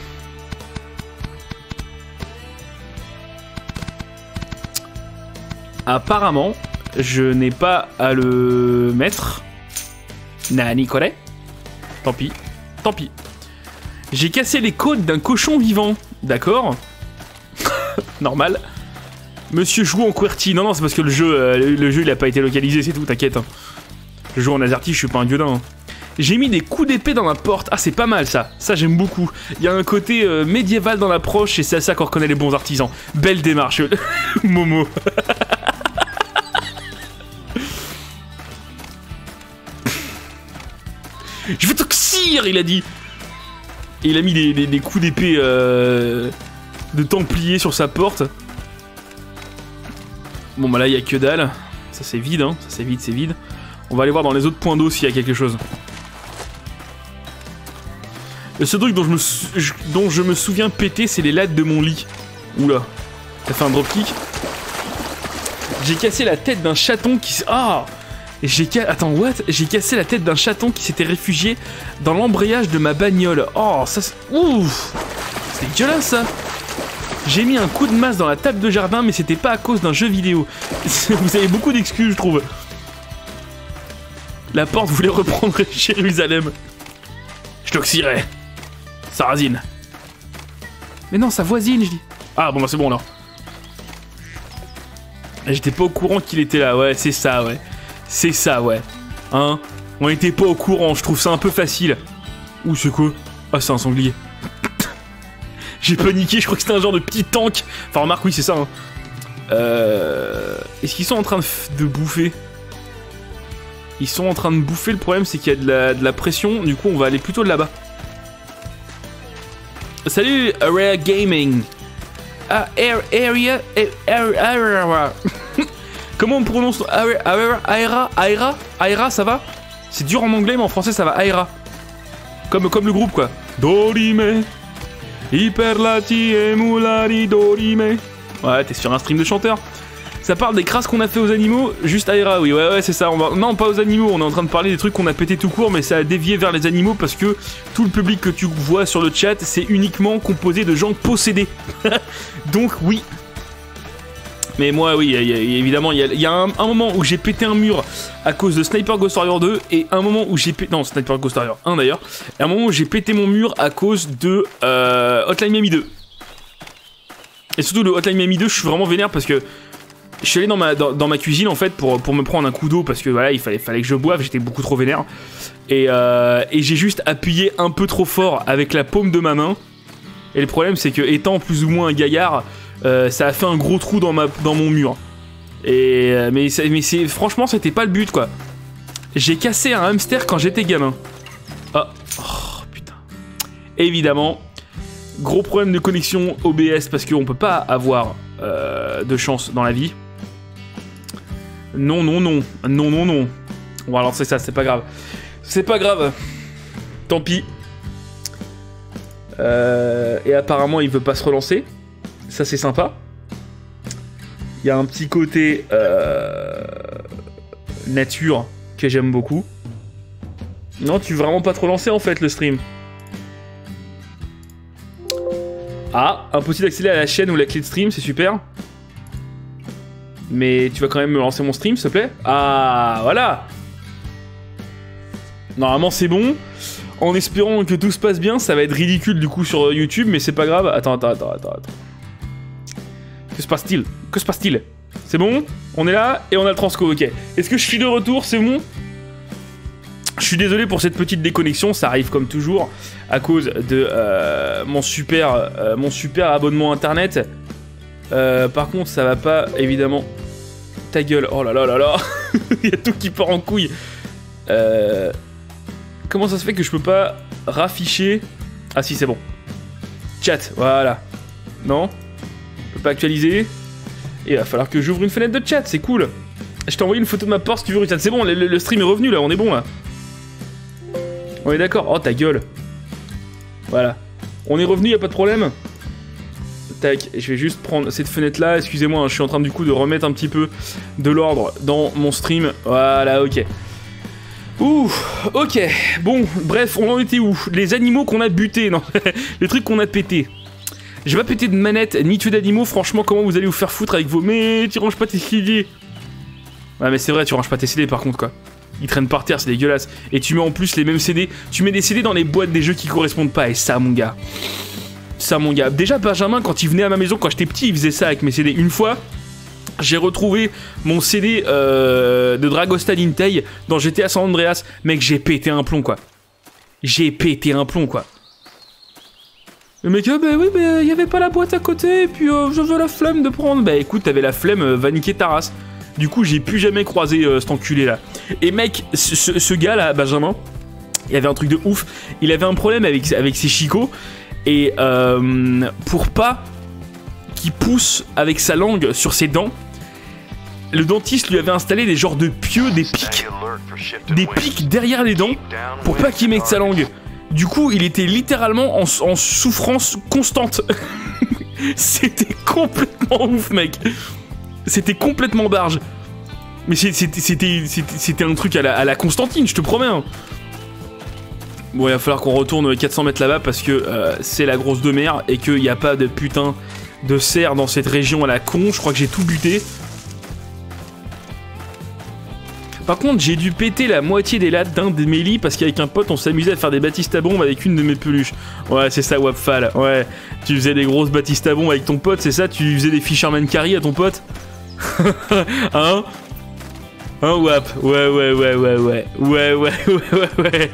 Apparemment, je n'ai pas à le mettre. Nani Kore. Tant pis. Tant pis. J'ai cassé les côtes d'un cochon vivant. D'accord. Normal. Monsieur joue en QWERTY. Non, non, c'est parce que le jeu, euh, le jeu il a pas été localisé, c'est tout, t'inquiète. Hein. Je joue en AZERTY, je suis pas un diodin. Hein. J'ai mis des coups d'épée dans la porte. Ah, c'est pas mal ça. Ça, j'aime beaucoup. Il y a un côté euh, médiéval dans l'approche et c'est à ça qu'on reconnaît les bons artisans. Belle démarche. Momo. Je veux toxir, il a dit. Et il a mis des, des, des coups d'épée euh, de templier sur sa porte. Bon bah là il y a que dalle. Ça c'est vide hein, ça c'est vide, c'est vide. On va aller voir dans les autres points d'eau s'il y a quelque chose. Le seul truc dont je me, je, dont je me souviens péter, c'est les lattes de mon lit. Oula, ça fait un dropkick. J'ai cassé la tête d'un chaton qui... Ah J'ai ca... Attends, what? J'ai cassé la tête d'un chaton qui s'était réfugié dans l'embrayage de ma bagnole. Oh, ça c'est... Ouf! C'est dégueulasse, ça! J'ai mis un coup de masse dans la table de jardin, mais c'était pas à cause d'un jeu vidéo. Vous avez beaucoup d'excuses, je trouve. La porte voulait reprendre Jérusalem. Je t'oxyrai. Sarrazine. Mais non, sa voisine, je dis. Ah, bon, bah c'est bon, alors. J'étais pas au courant qu'il était là, ouais, c'est ça, ouais. C'est ça, ouais. Hein? On était pas au courant, je trouve ça un peu facile. Ouh, c'est quoi? Ah, c'est un sanglier. J'ai paniqué, je crois que c'était un genre de petit tank. Enfin, remarque, oui, c'est ça. Hein. Euh... Est-ce qu'ils sont en train de, de bouffer? Ils sont en train de bouffer, le problème c'est qu'il y a de la, de la pression. Du coup, on va aller plutôt de là-bas. Salut, Area Gaming. Ah, Area... Area... Comment on prononce Aera, Aera, Aera, Aera, ça va? C'est dur en anglais, mais en français ça va. Aera. Comme, comme le groupe quoi. Dorime, Iperlati emulari dorime. Ouais, t'es sur un stream de chanteur. Ça parle des crasses qu'on a fait aux animaux. Juste Aera, oui, ouais, ouais, c'est ça. On va... Non, pas aux animaux. On est en train de parler des trucs qu'on a pété tout court, mais ça a dévié vers les animaux parce que tout le public que tu vois sur le chat, c'est uniquement composé de gens possédés. Donc, oui. Mais moi, oui, y a, y a, évidemment, il y a, y a un, un moment où j'ai pété un mur à cause de Sniper Ghost Warrior deux et un moment où j'ai pété... Non, Sniper Ghost Warrior un d'ailleurs. Et un moment où j'ai pété mon mur à cause de euh, Hotline Miami deux. Et surtout, le Hotline Miami deux, je suis vraiment vénère parce que je suis allé dans ma, dans, dans ma cuisine, en fait, pour, pour me prendre un coup d'eau parce que, voilà, il fallait, fallait que je boive, j'étais beaucoup trop vénère. Et, euh, et j'ai juste appuyé un peu trop fort avec la paume de ma main. Et le problème, c'est que, étant plus ou moins un gaillard... Euh, ça a fait un gros trou dans, ma, dans mon mur. Et, euh, mais mais c'est, franchement, c'était pas le but, quoi. J'ai cassé un hamster quand j'étais gamin. Ah, oh, putain. Évidemment, gros problème de connexion O B S parce qu'on peut pas avoir euh, de chance dans la vie. Non, non, non. Non, non, non. Bon, alors c'est ça, c'est pas grave. C'est pas grave. Tant pis. Euh, et apparemment, il veut pas se relancer. Ça c'est sympa. Il y a un petit côté euh, nature que j'aime beaucoup. Non, tu veux vraiment pas trop lancer en fait le stream. Ah, impossible d'accéder à la chaîne ou la clé de stream, c'est super. Mais tu vas quand même me lancer mon stream, s'il te plaît? Ah, voilà. Normalement, c'est bon. En espérant que tout se passe bien, ça va être ridicule du coup sur YouTube, mais c'est pas grave. Attends, attends, attends, attends, attends. Que se passe-t-il? Que se passe-t-il? C'est bon? On est là et on a le transco, ok. Est-ce que je suis de retour? C'est bon? Je suis désolé pour cette petite déconnexion, ça arrive comme toujours à cause de euh, mon, super, euh, mon super abonnement internet. Euh, par contre, ça va pas, évidemment. Ta gueule, oh là là là là. Il y a tout qui part en couille. Euh... Comment ça se fait que je peux pas rafficher? Ah si, c'est bon. Chat, voilà. Non? Je peux pas actualiser. Et il va falloir que j'ouvre une fenêtre de chat, c'est cool. Je t'ai envoyé une photo de ma porte si tu veux, Richard. C'est bon, le, le stream est revenu là, on est bon là. On est d'accord. Oh ta gueule. Voilà. On est revenu, y a pas de problème. Tac, je vais juste prendre cette fenêtre là. Excusez-moi, hein, je suis en train du coup de remettre un petit peu de l'ordre dans mon stream. Voilà, ok. Ouh, ok. Bon, bref, on en était où? Les animaux qu'on a butés, non. Les trucs qu'on a pétés. J'ai pas pété de manette, ni tué d'animaux. Franchement, comment vous allez vous faire foutre avec vos... Mais tu ranges pas tes C D. Ouais, mais c'est vrai, tu ranges pas tes C D par contre, quoi. Ils traînent par terre, c'est dégueulasse. Et tu mets en plus les mêmes C D. Tu mets des C D dans les boîtes des jeux qui correspondent pas. Et ça, mon gars. Ça, mon gars. Déjà, Benjamin, quand il venait à ma maison, quand j'étais petit, il faisait ça avec mes C D. Une fois... J'ai retrouvé mon C D euh, de Dragostan Intei dans G T A San Andreas. Mec, j'ai pété un plomb, quoi. J'ai pété un plomb, quoi. Le mec, ah bah oui, mais il y avait pas la boîte à côté, et puis euh, j'avais la flemme de prendre. Bah écoute, t'avais la flemme, euh, va niquer ta race. Du coup, j'ai plus jamais croisé euh, cet enculé-là. Et mec, ce, ce, ce gars-là, Benjamin, il y avait un truc de ouf. Il avait un problème avec, avec ses chicots. Et euh, pour pas qu'il pousse avec sa langue sur ses dents, le dentiste lui avait installé des genres de pieux, des pics, des pics derrière les dents pour pas qu'il mette sa langue. Du coup, il était littéralement en, en souffrance constante. C'était complètement ouf, mec. C'était complètement barge. Mais c'était un truc à la, à la Constantine, je te promets. Hein. Bon, il va falloir qu'on retourne quatre cents mètres là-bas parce que euh, c'est la grosse de mer et qu'il n'y a pas de putain de cerf dans cette région à la con. Je crois que j'ai tout buté. Par contre, j'ai dû péter la moitié des lattes d'un de mes lits parce qu'avec un pote, on s'amusait à faire des baptistes à bombes avec une de mes peluches. Ouais, c'est ça, Wapfal. Ouais, tu faisais des grosses baptistes à bombes avec ton pote, c'est ça? Tu faisais des Fisherman Carry à ton pote? Hein? Hein, Wap? Ouais, ouais, ouais, ouais, ouais. Ouais, ouais, ouais, ouais, ouais.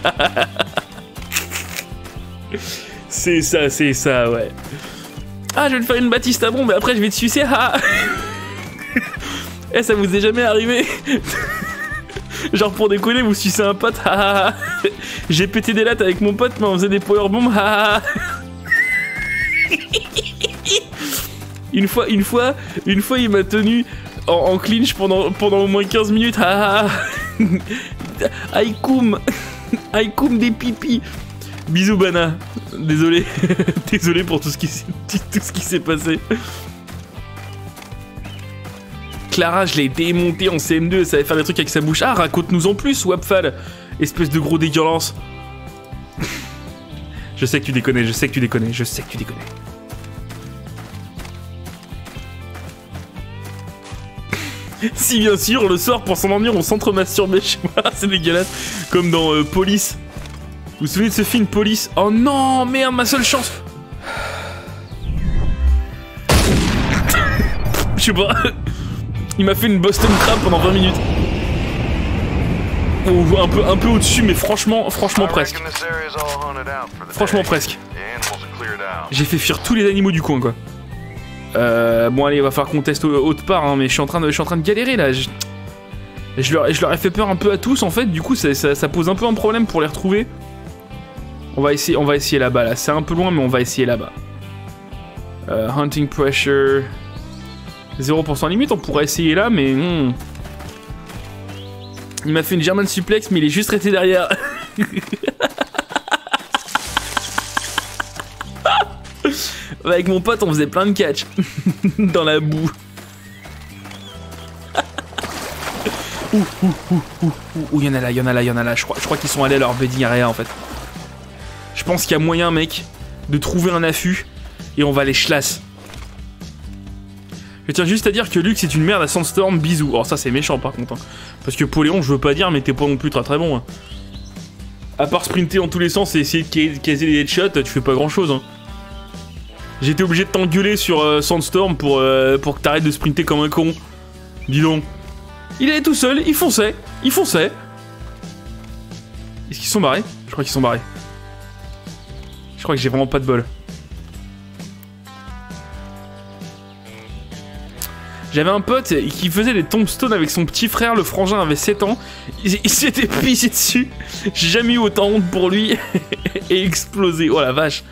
C'est ça, c'est ça, ouais. Ah, je vais te faire une baptiste à bombe et après je vais te sucer. Ah. Eh, ça vous est jamais arrivé? Genre pour déconner, vous sucez un pote. J'ai pété des lattes avec mon pote, mais on faisait des powerbombs. Une fois, une fois, une fois, il m'a tenu en, en clinch pendant, pendant au moins quinze minutes. Aïkoum, Aïkoum des pipis. Bisous, Bana. Désolé, désolé pour tout ce qui, tout ce qui s'est passé. Clara, je l'ai démonté en C M deux, ça savait faire des trucs avec sa bouche. Ah, raconte-nous en plus, Wapfal. Espèce de gros dégueulasse. Je sais que tu déconnes, je sais que tu déconnes, je sais que tu déconnes. Si bien sûr, le soir, pour s'endormir, on s'entre-masturbait chez moi. C'est dégueulasse. Comme dans euh, Police. Vous vous souvenez de ce film Police? Oh non, merde, ma seule chance. Je sais pas. Il m'a fait une Boston Crab pendant vingt minutes. Oh, un peu, un peu au-dessus, mais franchement, franchement presque. Franchement presque. J'ai fait fuir tous les animaux du coin, quoi. Euh, bon allez, il va falloir qu'on teste autre part, hein, mais je suis en train de, je suis en train de galérer là. Je, je, leur, je leur ai fait peur un peu à tous en fait. Du coup, ça, ça, ça pose un peu un problème pour les retrouver. On va essayer, on va essayer là-bas. Là, c'est un peu loin, mais on va essayer là-bas. Euh, hunting pressure. zéro pour cent limite, on pourrait essayer là, mais... Hmm. Il m'a fait une German suplex, mais il est juste resté derrière. Avec mon pote, on faisait plein de catch. Dans la boue. Ouh, ouh, ouh, ouh, ouh, il y en a là, il y en a là, il y en a là. Je crois, je crois qu'ils sont allés à leur bedding area, en fait. Je pense qu'il y a moyen, mec, de trouver un affût, et on va les chlasse. Je Je tiens juste à dire que Lux est une merde à Sandstorm, bisous. Alors ça c'est méchant par contre. Hein. Parce que Poléon, je veux pas dire, mais t'es pas non plus très très bon. Hein. À part sprinter en tous les sens et essayer de caser les headshots, tu fais pas grand chose. Hein. J'étais obligé de t'engueuler sur euh, Sandstorm pour, euh, pour que t'arrêtes de sprinter comme un con. Dis donc. Il allait tout seul, il fonçait, il fonçait. Est-ce qu'ils sont barrés? Je crois qu'ils sont barrés. Je crois que j'ai vraiment pas de bol. J'avais un pote qui faisait des tombstones avec son petit frère, le frangin avait sept ans. Il, il s'était pissé dessus. J'ai jamais eu autant honte pour lui. Et explosé. Oh la vache.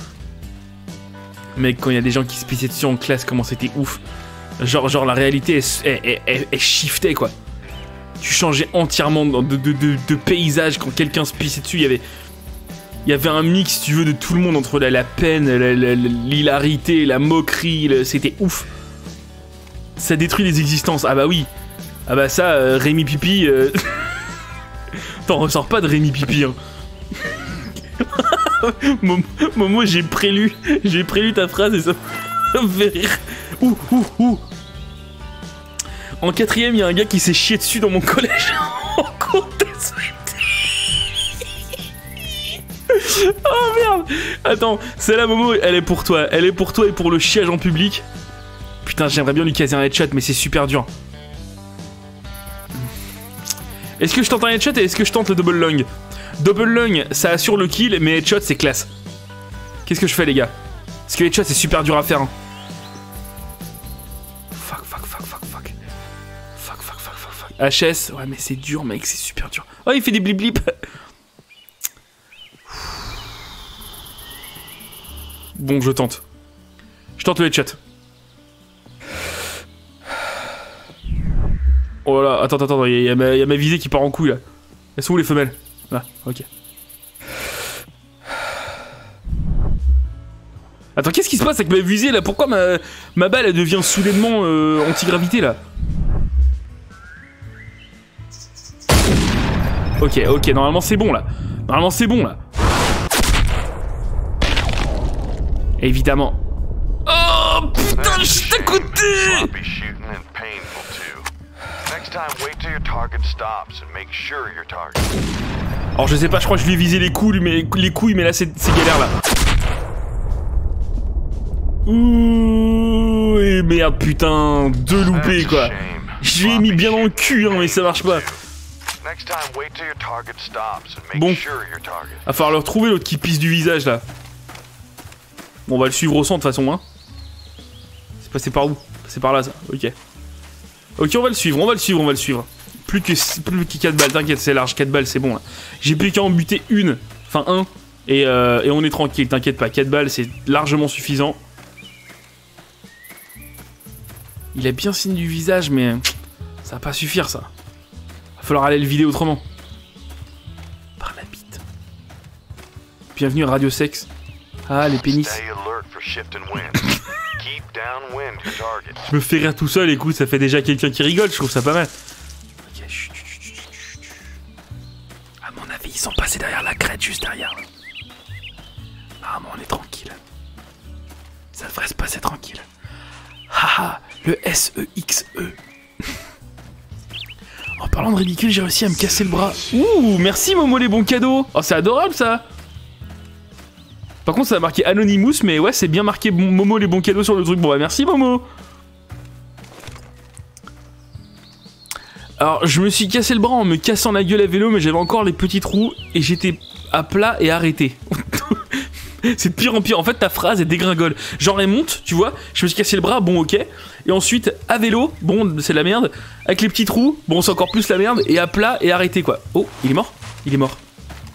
Mec, quand il y a des gens qui se pissaient dessus en classe, comment c'était ouf. Genre, genre la réalité, elle, elle, elle, elle shiftait quoi. Tu changeais entièrement de, de, de, de paysage quand quelqu'un se pissait dessus. Il y avait, il y avait un mix, si tu veux, de tout le monde entre la, la peine, l'hilarité, la, la moquerie. C'était ouf. Ça détruit les existences. Ah bah oui. Ah bah ça, euh, Rémi Pipi... Euh... T'en ressors pas de Rémi Pipi, hein. Momo, Momo j'ai prélu. J'ai prélu ta phrase et ça me fait rire. Ouh, ouh, ouh. En quatrième, il y a un gars qui s'est chié dessus dans mon collège. En cours de Oh merde. Attends, celle-là, Momo, elle est pour toi. Elle est pour toi et pour le chiage en public. Putain, j'aimerais bien lui caser un headshot, mais c'est super dur. Est-ce que je tente un headshot et est-ce que je tente le double lung? Double lung, ça assure le kill, mais headshot, c'est classe. Qu'est-ce que je fais, les gars? Parce que headshot, c'est super dur à faire. Hein. Fuck, fuck, fuck, fuck, fuck. Fuck, fuck, fuck, fuck, fuck. H S, ouais, mais c'est dur, mec, c'est super dur. Oh, il fait des blip blip. Bon, je tente. Je tente le headshot. Oh là, attends, attends, il y, y, y a ma visée qui part en couille là. Elles sont où les femelles? Là, ok. Attends, qu'est-ce qui se passe avec ma visée là? Pourquoi ma, ma balle elle devient soudainement euh, anti-gravité là? Ok, ok, normalement c'est bon là. Normalement c'est bon là. Évidemment. Oh putain, juste à côté! Alors je sais pas, je crois que je lui ai visé les couilles, mais les couilles, mais là c'est galère là. Ouh, et merde, putain, deux loupés quoi. Je lui ai mis bien dans le cul, hein, mais ça marche pas. Bon, va falloir le retrouver l'autre qui pisse du visage là. Bon, on va le suivre au centre de toute façon, hein. C'est passé par où? C'est par là ça, ok. Ok, on va le suivre, on va le suivre, on va le suivre. Plus que, plus que quatre balles, t'inquiète, c'est large, quatre balles, c'est bon là. J'ai plus qu'à en buter une, enfin un, et, euh, et on est tranquille, t'inquiète pas, quatre balles, c'est largement suffisant. Il a bien signe du visage, mais ça va pas suffire ça. Va falloir aller le vider autrement. Par la bite. Bienvenue à Radio Sex. Ah, les pénis. Je me fais rire tout seul, écoute, ça fait déjà quelqu'un qui rigole, je trouve ça pas mal. Ok, chut, chut, chut, chut, chut. À mon avis, ils sont passés derrière la crête, juste derrière. Ah, mais on est tranquille. Ça devrait se passer tranquille. Haha, le S E X E. En parlant de ridicule, j'ai réussi à me casser le bras. Ouh, merci Momo les bons cadeaux. Oh, c'est adorable ça. Par contre, ça a marqué Anonymous, mais ouais, c'est bien marqué Momo les bons cadeaux sur le truc. Bon, bah merci Momo. Alors, je me suis cassé le bras en me cassant la gueule à vélo, mais j'avais encore les petits trous et j'étais à plat et arrêté. C'est de pire en pire. En fait, ta phrase est dégringole. Genre, elle monte, tu vois. Je me suis cassé le bras, bon, ok. Et ensuite, à vélo, bon, c'est la merde. Avec les petits trous, bon, c'est encore plus la merde. Et à plat et arrêté, quoi. Oh, il est mort? Il est mort.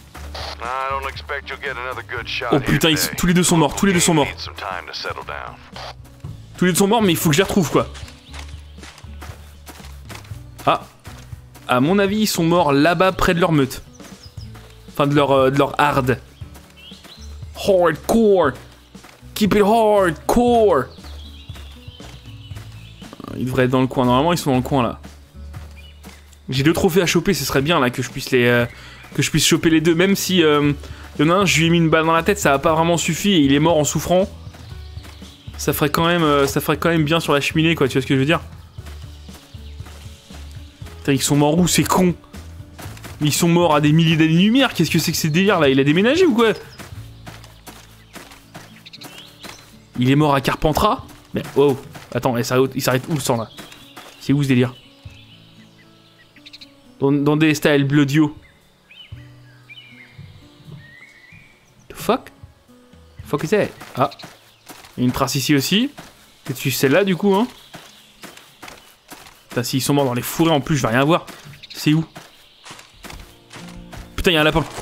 Oh putain, ils, tous les deux sont morts. Tous les deux sont morts. Tous les deux sont morts, mais il faut que je les retrouve, quoi. Ah. À mon avis, ils sont morts là-bas, près de leur meute. Enfin, de leur, euh, de leur hard. Hardcore. Keep it hardcore. Ils devraient être dans le coin. Normalement, ils sont dans le coin, là. J'ai deux trophées à choper. Ce serait bien, là, que je puisse les... Euh, que je puisse choper les deux. Même si... Euh, il y en a un, je lui ai mis une balle dans la tête. Ça a pas vraiment suffi et il est mort en souffrant. Ça ferait quand même, euh, ça ferait quand même bien sur la cheminée, quoi. Tu vois ce que je veux dire? Putain, ils sont morts où, ces cons? Ils sont morts à des milliers d'années-lumière. Qu'est-ce que c'est que ces délires là? Il a déménagé ou quoi? Il est mort à Carpentras? Mais wow. Attends, il s'arrête où le sang là? C'est où ce délire? Dans, dans des styles Blodio. The fuck? Fuck is that? Ah. Il y a une trace ici aussi. C'est celle-là du coup, hein? Putain, s'ils sont morts dans les fourrés en plus, je vais rien voir. C'est où? Putain, il y a un lapin.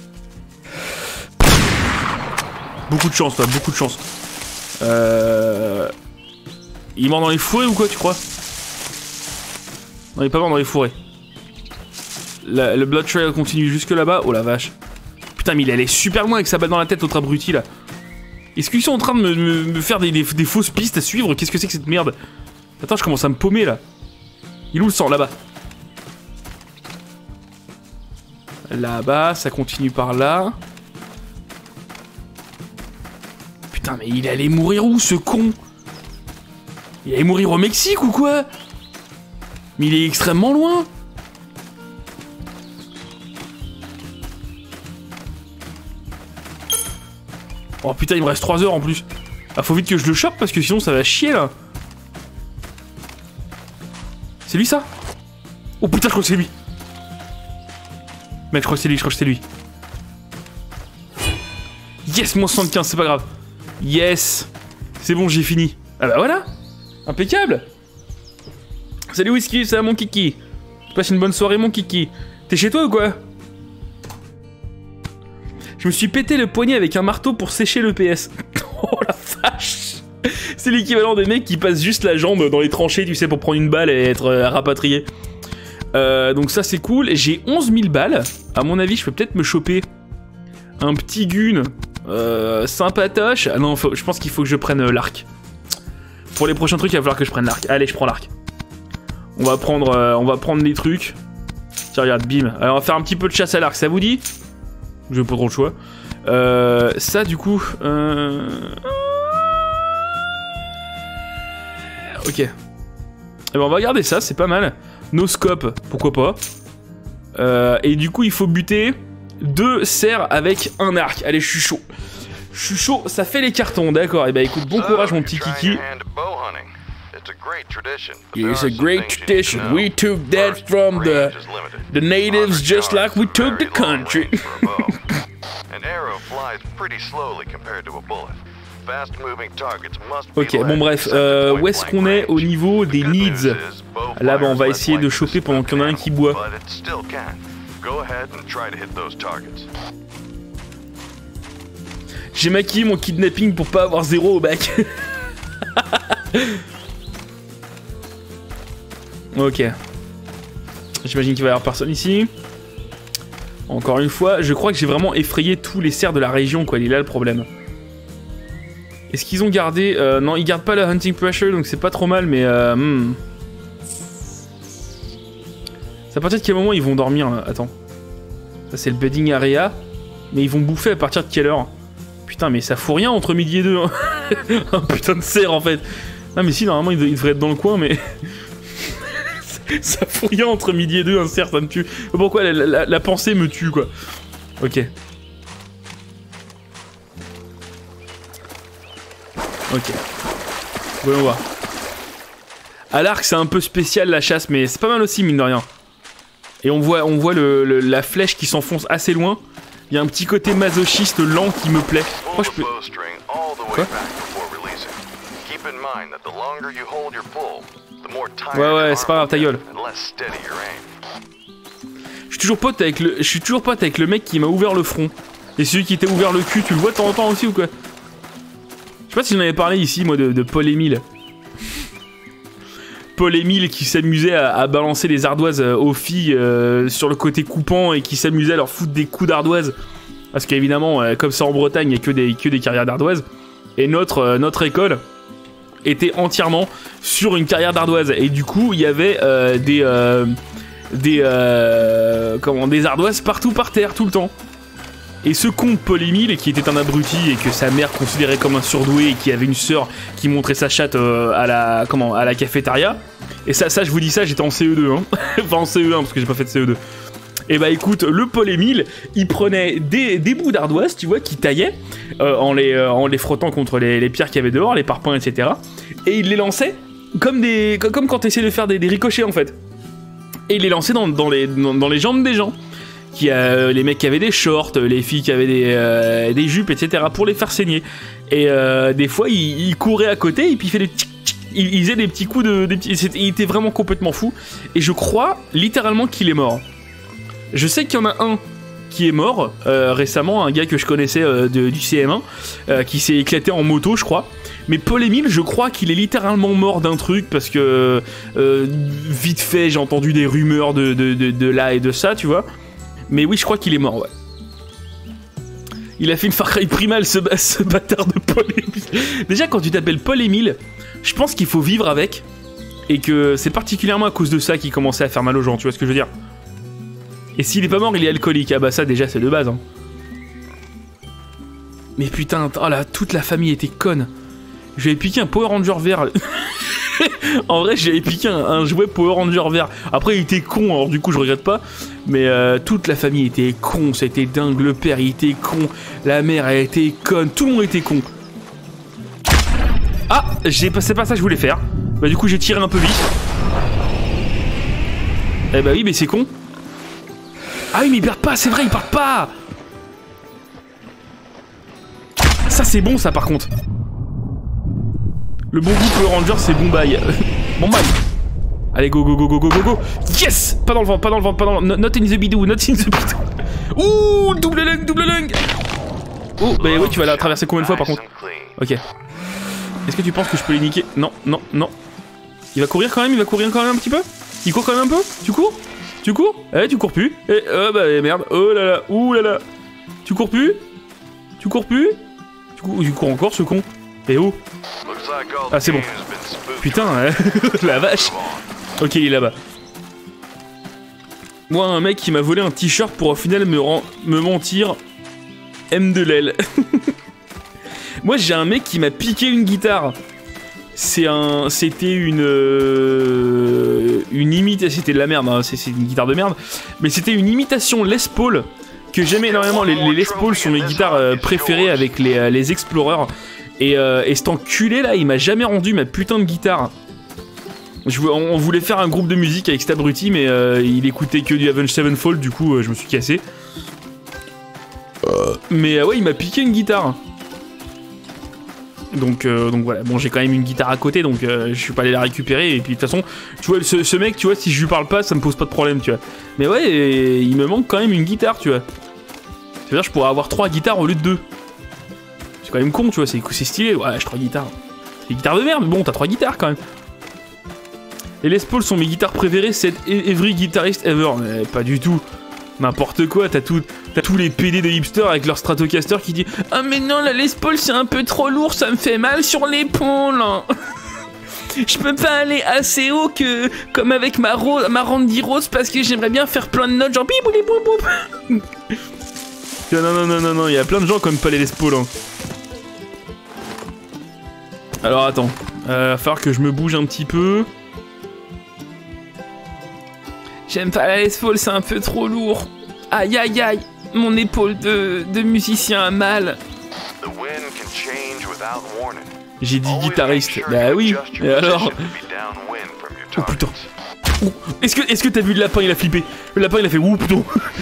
Beaucoup de chance, toi, beaucoup de chance. Euh... Il est mort dans les fourrés ou quoi, tu crois? Non, il est pas mort dans les fourrés. La, le Blood Trail continue jusque là-bas. Oh la vache. Putain, mais il allait super loin avec sa balle dans la tête, l'autre abruti là. Est-ce qu'ils sont en train de me, me, me faire des, des, des fausses pistes à suivre? Qu'est-ce que c'est que cette merde? Attends, je commence à me paumer là. Il est où le sang? Là-bas. Là-bas, ça continue par là. Putain, mais il allait mourir où, ce con? Il allait mourir au Mexique ou quoi? Mais il est extrêmement loin. Oh putain, il me reste trois heures en plus. Ah, faut vite que je le chope parce que sinon ça va chier là. C'est lui ça? Oh putain, je crois que c'est lui. Mec, je crois que c'est lui, je crois que c'est lui. Yes, moins soixante-quinze, c'est pas grave. Yes. C'est bon, j'ai fini. Ah bah voilà. Impeccable. Salut Whisky, ça va mon kiki? Tu passes une bonne soirée mon kiki. T'es chez toi ou quoi? Je me suis pété le poignet avec un marteau pour sécher le P S. Oh la vache. C'est l'équivalent des mecs qui passent juste la jambe dans les tranchées, tu sais, pour prendre une balle et être euh, rapatrié. Euh, donc ça c'est cool. J'ai onze mille balles. À mon avis, je peux peut-être me choper un petit gun euh, sympatoche. Ah non, faut, je pense qu'il faut que je prenne euh, l'arc. Pour les prochains trucs, il va falloir que je prenne l'arc. Allez, je prends l'arc. On va prendre, euh, on va prendre les trucs. Tiens, regarde, bim. Alors, on va faire un petit peu de chasse à l'arc, ça vous dit? J'ai pas trop le choix. Euh, ça, du coup... Euh... Ok. Eh ben, on va garder ça, c'est pas mal. No scope, pourquoi pas. Euh, et du coup, il faut buter deux cerfs avec un arc. Allez, je suis chaud. Je suis chaud, ça fait les cartons, d'accord. Et eh ben, écoute, bon courage, mon petit kiki. It's a great tradition. We took that from the the natives just like we took the country. Ok, bon bref, euh, où est-ce qu'on est au niveau des needs? Là, bah, on va essayer de choper pendant qu'il y en a un qui boit. J'ai maquillé mon kidnapping pour pas avoir zéro au bac. Ok. J'imagine qu'il va y avoir personne ici. Encore une fois, je crois que j'ai vraiment effrayé tous les cerfs de la région, quoi. Il est là le problème. Est-ce qu'ils ont gardé... Euh, non, ils gardent pas la hunting pressure, donc c'est pas trop mal, mais... Euh, hmm. C'est à partir de quel moment ils vont dormir, là? Attends. Ça, c'est le bedding area. Mais ils vont bouffer à partir de quelle heure? Putain, mais ça fout rien entre midi et deux. Hein. Un putain de cerf, en fait. Non, mais si, normalement, il devrait être dans le coin, mais... Ça fout rien entre midi et deux, un cerf, ça me tue. Pourquoi la, la, la pensée me tue, quoi. Ok. Ok. Voyons voir. À l'arc, c'est un peu spécial la chasse, mais c'est pas mal aussi, mine de rien. Et on voit, on voit le, le, la flèche qui s'enfonce assez loin. Il y a un petit côté masochiste lent qui me plaît. Moi, je peux... Quoi? Ouais, ouais, c'est pas grave, ta gueule. Je suis toujours pote avec le, je suis toujours pote avec le mec qui m'a ouvert le front. Et celui qui t'a ouvert le cul, tu le vois de temps en temps aussi ou quoi? Je sais pas si j'en avais parlé ici, moi, de, de Paul Émile. Paul Émile qui s'amusait à, à balancer les ardoises aux filles euh, sur le côté coupant et qui s'amusait à leur foutre des coups d'ardoise. Parce qu'évidemment, euh, comme ça en Bretagne, il n'y a que des, que des carrières d'ardoise. Et notre, euh, notre école était entièrement sur une carrière d'ardoise. Et du coup, il y avait euh, des, euh, des, euh, comment, des ardoises partout par terre, tout le temps. Et ce con de Paul-Émile, qui était un abruti et que sa mère considérait comme un surdoué et qui avait une sœur qui montrait sa chatte euh, à la comment à la cafétéria. Et ça, ça je vous dis ça, j'étais en C E deux, hein. Enfin en C E un parce que j'ai pas fait de C E deux. Et bah écoute, le Paul-Émile, il prenait des, des bouts d'ardoise, tu vois, qu'il taillait euh, en, les, euh, en les frottant contre les, les pierres qu'il y avait dehors, les parpaings, et cetera. Et il les lançait comme, des, comme quand t'essayais de faire des, des ricochets en fait. Et il les lançait dans, dans, les, dans, dans les jambes des gens. Qui, euh, les mecs qui avaient des shorts, les filles qui avaient des, euh, des jupes, et cetera pour les faire saigner. Et euh, des fois, il, il courait à côté et puis il fait des tchic tchic. Il, il faisait des petits coups de... Des petits, il était vraiment complètement fou. Et je crois littéralement qu'il est mort. Je sais qu'il y en a un qui est mort euh, récemment, un gars que je connaissais euh, de, du C M un, euh, qui s'est éclaté en moto, je crois. Mais Paul-Émile, je crois qu'il est littéralement mort d'un truc parce que euh, vite fait, j'ai entendu des rumeurs de, de, de, de là et de ça, tu vois. Mais oui, je crois qu'il est mort, ouais. Il a fait une Far Cry Primal, ce, ce bâtard de Paul-Émile. Déjà, quand tu t'appelles Paul-Émile, je pense qu'il faut vivre avec. Et que c'est particulièrement à cause de ça qu'il commençait à faire mal aux gens, tu vois ce que je veux dire. Et s'il est pas mort, il est alcoolique. Ah bah ça, déjà, c'est de base, hein. Mais putain, oh là, toute la famille était conne. Je lui ai piqué un Power Ranger vert. En vrai, j'avais piqué un, un jouet Power Ranger vert. Après, il était con, alors du coup, je regrette pas. Mais euh, toute la famille était con, c'était dingue. Le père, il était con. La mère, elle était conne. Tout le monde était con. Ah, j'ai passé pas ça que je voulais faire. Bah, du coup, j'ai tiré un peu vite. Eh bah oui, mais c'est con. Ah oui, mais ils partent pas, c'est vrai, ils partent pas. Ça, c'est bon, ça, par contre. Le bon goût Power Ranger, c'est Bombay. Bombay. Allez, go, go, go, go, go, go, go. Yes. Pas dans le vent, pas dans le vent, pas dans le vent. Not in the bidou, not in the bidou. Ouh, double lung, double lung. Oh, bah oui, tu vas la traverser combien de fois, par contre? Ok. Est-ce que tu penses que je peux les niquer? Non, non, non. Il va courir quand même, il va courir quand même un petit peu. Il court quand même un peu. Tu cours? Tu cours? Eh, tu cours plus. Eh, oh, bah merde. Oh là là, ouh là là. Tu cours plus? Tu cours plus? Tu cours, tu cours encore, ce con. Eh oh. Ah, c'est bon. Putain, hein. La vache. Ok, il est là-bas. Moi, un mec qui m'a volé un t-shirt pour au final me, rend, me mentir. M de l'aile. Moi, j'ai un mec qui m'a piqué une guitare. C'est un, c'était une, euh, une imitation. C'était de la merde. Hein. C'est une guitare de merde. Mais c'était une imitation Les Paul que j'aimais énormément. Les, les Les Paul sont mes guitares euh, préférées avec les, euh, les Explorers. Et, euh, et cet enculé là, il m'a jamais rendu ma putain de guitare. Je, on, on voulait faire un groupe de musique avec cet abruti, mais euh, il écoutait que du Avenged Sevenfold, du coup euh, je me suis cassé. Euh, mais euh, ouais, il m'a piqué une guitare. Donc, euh, donc voilà, bon j'ai quand même une guitare à côté, donc euh, je suis pas allé la récupérer. Et puis de toute façon, tu vois, ce, ce mec, tu vois, si je lui parle pas, ça me pose pas de problème, tu vois. Mais ouais, et, il me manque quand même une guitare, tu vois. C'est-à-dire je pourrais avoir trois guitares au lieu de deux. C'est quand même con, tu vois, c'est stylé. Ouais, j'ai trois guitares. C'est des guitares de merde, mais bon, t'as trois guitares quand même. Les Les Paul sont mes guitares préférées, c'est every guitarist ever. Mais pas du tout. N'importe quoi, t'as tout, t'as tous les P D de hipster avec leur Stratocaster qui dit « Ah mais non, la Les Paul c'est un peu trop lourd, ça me fait mal sur l'épaule. Je peux pas aller assez haut que comme avec ma, ma Randy Rose parce que j'aimerais bien faire plein de notes genre bip bouli boum boum. » Non, non, non, non, non, il y a plein de gens qui aiment pas les Les Paul. Hein. Alors attends, euh, va falloir que je me bouge un petit peu. J'aime pas la Les Paul, c'est un peu trop lourd. Aïe aïe aïe, mon épaule de, de musicien a mal. J'ai dit guitariste. Bah oui, et alors? Oh putain. Est-ce que est-ce que t'as vu le lapin, il a flippé. Le lapin il a fait ouh putain.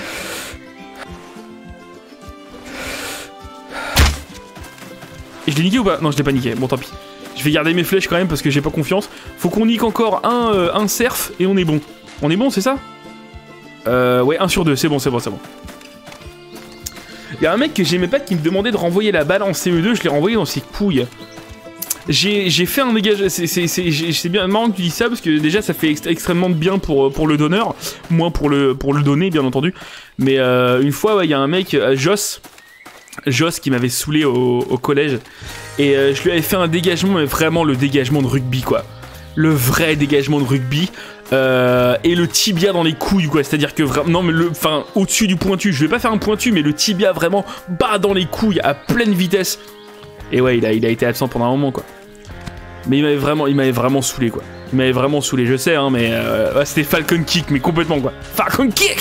Et je l'ai niqué ou pas? Non, je l'ai pas niqué. Bon, tant pis. Je vais garder mes flèches quand même parce que j'ai pas confiance. Faut qu'on nique encore un, euh, un surf et on est bon. On est bon, c'est ça? Euh, ouais, un sur deux. C'est bon, c'est bon, c'est bon. Y'a un mec que j'aimais pas qui me demandait de renvoyer la balle en C E deux. Je l'ai renvoyé dans ses couilles. J'ai fait un dégage. C'est bien marrant que tu dis ça parce que déjà ça fait ext extrêmement de bien pour, pour le donneur. Moins pour le, pour le donner, bien entendu. Mais euh, une fois, il ouais, y a un mec, euh, Joss. Joss qui m'avait saoulé au, au collège et euh, je lui avais fait un dégagement, mais vraiment le dégagement de rugby quoi, le vrai dégagement de rugby Euh, et le tibia dans les couilles, quoi. C'est-à-dire que vraiment, non mais le, enfin, au-dessus du pointu. Je vais pas faire un pointu, mais le tibia vraiment bas dans les couilles à pleine vitesse. Et ouais, il a, il a été absent pendant un moment, quoi. Mais il m'avait vraiment, il m'avait vraiment saoulé, quoi. Il m'avait vraiment saoulé, je sais, hein, mais euh, ouais, c'était Falcon Kick, mais complètement, quoi. Falcon Kick.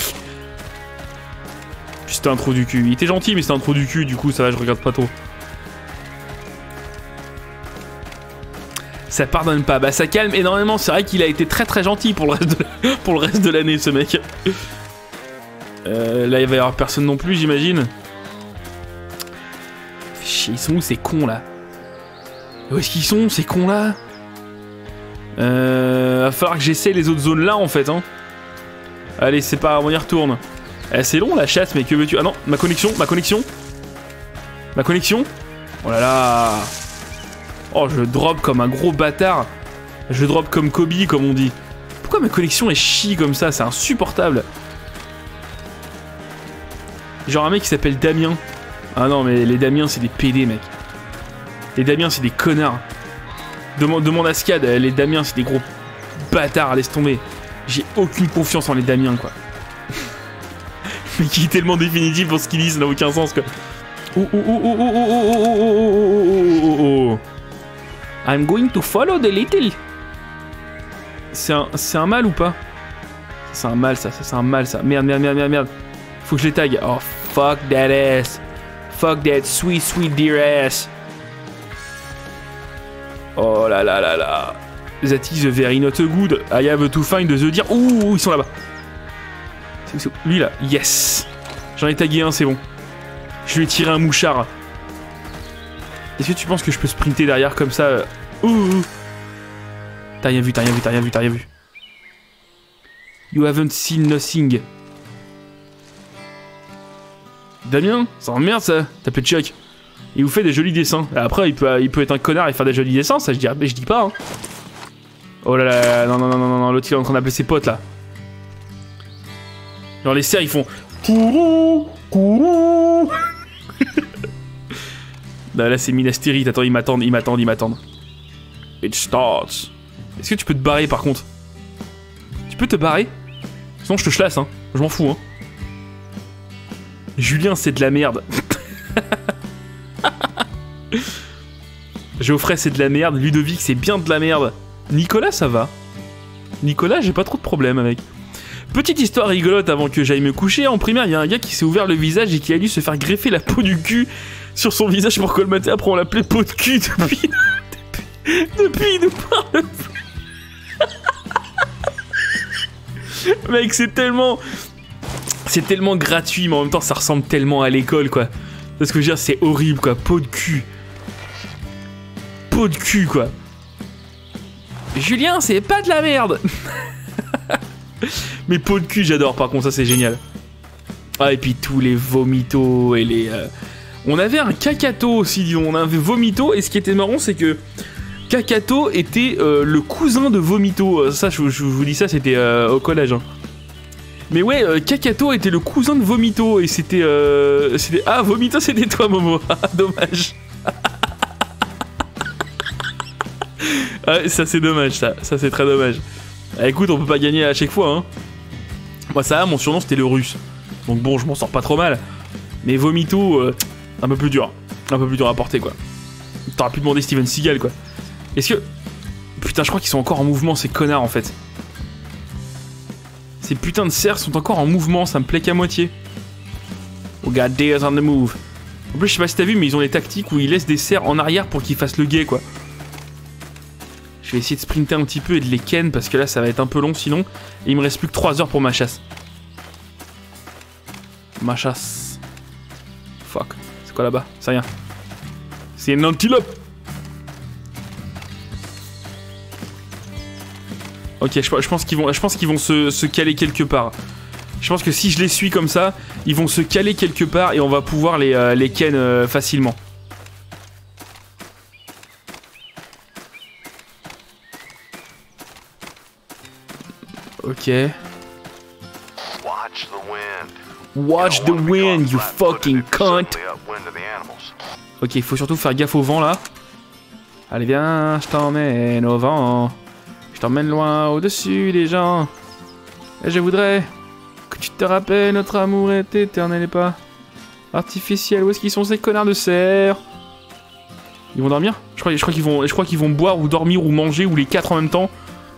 Puis c'était un trou du cul. Il était gentil, mais c'était un trou du cul, du coup, ça va, je regarde pas trop. Ça pardonne pas, bah ça calme énormément. C'est vrai qu'il a été très très gentil pour le reste de, pour le reste de l'année, ce mec. Euh, là, il va y avoir personne non plus, j'imagine. Ils sont où ces cons là? Où est-ce qu'ils sont ces cons là? Euh, va falloir que j'essaie les autres zones là en fait, hein. Allez, c'est pas, on y retourne. Eh, c'est long la chasse, mais que veux-tu? Ah non, ma connexion, ma connexion. Ma connexion. Oh là là. Oh, je drop comme un gros bâtard. Je drop comme Kobe, comme on dit. Pourquoi ma connexion est chie comme ça? C'est insupportable. Genre un mec qui s'appelle Damien. Ah non, mais les Damiens, c'est des P D, mec. Les Damiens, c'est des connards. Demande, demande à Scad, les Damiens, c'est des gros bâtards, laisse tomber. J'ai aucune confiance en les Damiens, quoi. Mais qui est tellement définitif pour ce qu'ils disent, ça n'a aucun sens, quoi. Oh, oh, oh, oh, oh, oh, oh, oh, oh, oh, oh. I'm going to follow the little. C'est un, c'est un mal ou pas? C'est un mal, ça, ça, c'est un mal, ça. Merde, merde, merde, merde, merde. Faut que je les tag. Oh, fuck that ass. Fuck that sweet, sweet dear ass. Oh là là là là. That is very not good. I have to find the deer. Ouh, ils sont là-bas. C'est où? Lui là. Yes. J'en ai tagué un, c'est bon. Je lui ai tiré un mouchard. Est-ce que tu penses que je peux sprinter derrière comme ça? Ouh. T'as rien vu, t'as rien vu, t'as rien vu, t'as rien vu. You haven't seen nothing. Damien, ça emmerde ça. T'as peu de choc. Il vous fait des jolis dessins. Après, il peut, il peut être un connard et faire des jolis dessins, ça je dis, je dis pas. Hein. Oh là là, non, non, non, non, non, l'autre il est en train d'appeler ses potes là. Genre les cerfs ils font. Kourou, kourou. Là, là c'est Minas Tirith, attends, ils m'attendent, ils m'attendent, ils m'attendent. It starts. Est-ce que tu peux te barrer par contre? Tu peux te barrer? Sinon je te chlasse, hein. Je m'en fous, hein. Julien, c'est de la merde. Geoffrey, c'est de la merde. Ludovic, c'est bien de la merde. Nicolas, ça va. Nicolas, j'ai pas trop de problème avec. Petite histoire rigolote avant que j'aille me coucher. En primaire, il y a un gars qui s'est ouvert le visage et qui a dû se faire greffer la peau du cul sur son visage pour colmater. Après, on l'appelait peau de cul depuis. depuis, depuis il nous parle. Mec, c'est tellement. C'est tellement gratuit, mais en même temps, ça ressemble tellement à l'école, quoi. Parce que je veux dire, c'est horrible, quoi. Peau de cul. Peau de cul, quoi. Julien, c'est pas de la merde. Mais peau de cul, j'adore, par contre, ça, c'est génial. Ah, et puis tous les vomitos et les... Euh... On avait un Kakato aussi, disons. On avait Vomito, et ce qui était marrant, c'est que Kakato était euh, le cousin de Vomito. Ça, je, je vous dis ça, c'était euh, au collège, hein. Mais ouais, euh, Kakato était le cousin de Vomito et c'était... Euh, c'était... Ah, Vomito, c'était toi, Momo. Dommage. Ouais, ça c'est dommage, ça. Ça c'est très dommage. Ah, écoute, on peut pas gagner à chaque fois, hein. Moi, ça va, mon surnom, c'était le russe. Donc bon, je m'en sors pas trop mal. Mais Vomito, euh, un peu plus dur. Un peu plus dur à porter, quoi. T'aurais pu demander Steven Seagal, quoi. Est-ce que... Putain, je crois qu'ils sont encore en mouvement, ces connards, en fait. Ces putains de cerfs sont encore en mouvement, ça me plaît qu'à moitié. Oh god, deers on the move. En plus, je sais pas si t'as vu, mais ils ont les tactiques où ils laissent des cerfs en arrière pour qu'ils fassent le guet, quoi. Je vais essayer de sprinter un petit peu et de les ken parce que là, ça va être un peu long sinon. Et il me reste plus que trois heures pour ma chasse. Ma chasse. Fuck. C'est quoi là-bas? C'est rien. C'est une antilope. Ok, je, je pense qu'ils vont, je pense qu'ils vont se, se caler quelque part. Je pense que si je les suis comme ça, ils vont se caler quelque part et on va pouvoir les, euh, les ken euh, facilement. Ok. Watch the wind, you fucking cunt. Ok, il faut surtout faire gaffe au vent là. Allez, viens, je t'emmène au vent. Je t'emmène loin au-dessus des gens. Et je voudrais que tu te rappelles, notre amour est éternel et pas artificiel. Où est-ce qu'ils sont ces connards de cerfs? Ils vont dormir? Je crois, je crois qu'ils vont, je crois qu'ils vont boire ou dormir ou manger ou les quatre en même temps.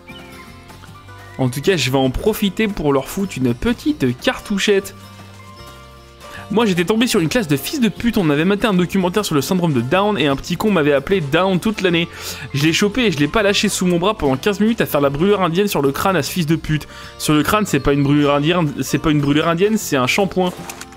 En tout cas, je vais en profiter pour leur foutre une petite cartouchette. Moi, j'étais tombé sur une classe de fils de pute. On avait maté un documentaire sur le syndrome de Down et un petit con m'avait appelé Down toute l'année. Je l'ai chopé et je l'ai pas lâché sous mon bras pendant quinze minutes à faire la brûlure indienne sur le crâne à ce fils de pute. Sur le crâne, c'est pas une brûlure indienne, c'est pas une brûlure indienne, c'est un shampoing.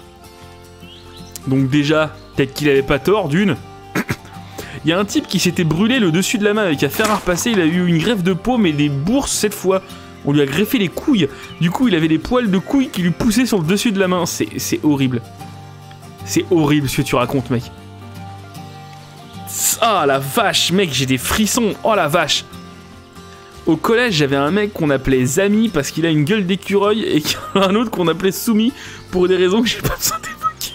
Donc déjà, peut-être qu'il avait pas tort, d'une. Il y a un type qui s'était brûlé le dessus de la main avec un fer à repasser. Il a eu une greffe de peau, mais des bourses cette fois. On lui a greffé les couilles. Du coup, il avait des poils de couilles qui lui poussaient sur le dessus de la main. C'est horrible. C'est horrible ce que tu racontes, mec. Ah, la vache, mec, j'ai des frissons. Oh, la vache. Au collège, j'avais un mec qu'on appelait Zami parce qu'il a une gueule d'écureuil et un autre qu'on appelait Soumi pour des raisons que j'ai pas besoin d'évoquer.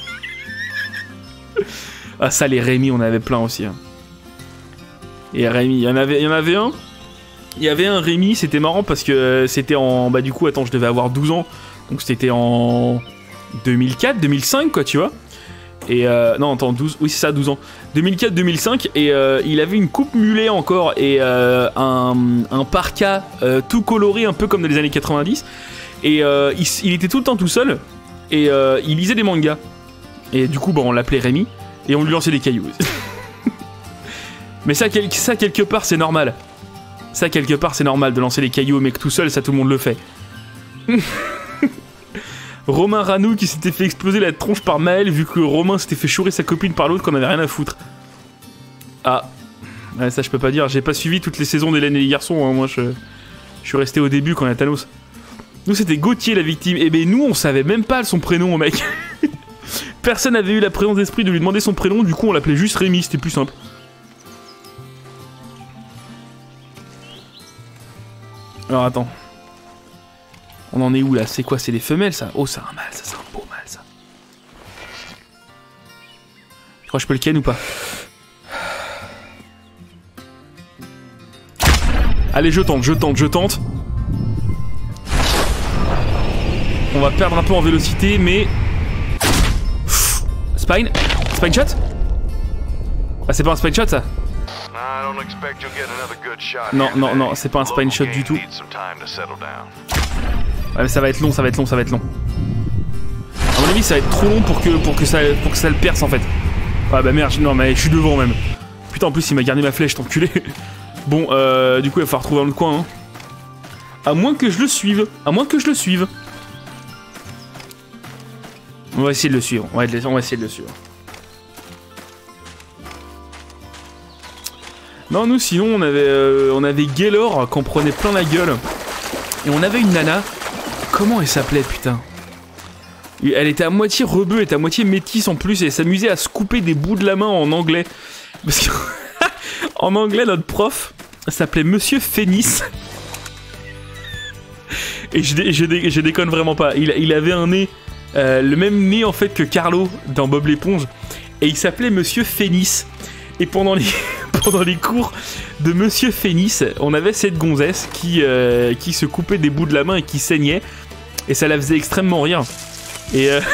Ah, ça, les Rémi, on avait plein aussi. Hein. Et Rémi, il y en avait, il y en avait un. Il y avait un Rémi, c'était marrant parce que c'était en... Bah du coup, attends, je devais avoir douze ans. Donc c'était en deux mille quatre, deux mille cinq, quoi, tu vois. Et euh... Non, attends, douze... Oui, c'est ça, douze ans. deux mille quatre, deux mille cinq, et euh, il avait une coupe mulet encore, et euh, un, un parka euh, tout coloré, un peu comme dans les années quatre-vingt-dix. Et euh, il, il était tout le temps tout seul, et euh, il lisait des mangas. Et du coup, bah, on l'appelait Rémi, et on lui lançait des cailloux. Mais ça, quel... ça, quelque part, c'est normal. Ça, quelque part, c'est normal de lancer les cailloux au mec tout seul, ça tout le monde le fait. Romain Ranou qui s'était fait exploser la tronche par Maël vu que Romain s'était fait chourer sa copine par l'autre qu'on avait rien à foutre. Ah, ouais, ça je peux pas dire, j'ai pas suivi toutes les saisons d'Hélène et les garçons, hein. Moi je... je suis resté au début quand il y a Thanos. Nous c'était Gauthier la victime, et ben nous on savait même pas son prénom, mec. Personne n'avait eu la présence d'esprit de lui demander son prénom, du coup on l'appelait juste Rémi, c'était plus simple. Alors attends. On en est où là? C'est quoi? C'est des femelles ça? Oh, c'est un mâle, ça, c'est un beau mâle ça. Je crois que je peux le ken ou pas? Allez, je tente, je tente, je tente. On va perdre un peu en vélocité, mais... Spine? Spine shot? Ah, c'est pas un spine shot ça? Non, non, non, c'est pas un spine shot du tout. Ouais, mais ça va être long, ça va être long, ça va être long. À mon avis, ça va être trop long pour que, pour que, ça, pour que ça le perce en fait. Ah bah merde, non, mais je suis devant même. Putain, en plus, il m'a gardé ma flèche, cet enculé. Bon, euh, du coup, il va falloir trouver un autre coin. Hein. À moins que je le suive. À moins que je le suive. On va essayer de le suivre. On va, on va essayer de le suivre. Non, nous, sinon, on avait, euh, on avait Gaylor qu'on prenait plein la gueule. Et on avait une nana. Comment elle s'appelait, putain? Elle était à moitié rebeu, elle était à moitié métisse en plus, et elle s'amusait à se couper des bouts de la main en anglais. Parce que, en anglais, notre prof s'appelait Monsieur Fénis. Et je, dé, je, dé, je déconne vraiment pas. Il, il avait un nez, euh, le même nez en fait que Carlo dans Bob l'éponge. Et il s'appelait Monsieur Fénis. Et pendant les, pendant les cours de Monsieur Fénis, on avait cette gonzesse qui, euh, qui se coupait des bouts de la main et qui saignait. Et ça la faisait extrêmement rire. Et euh,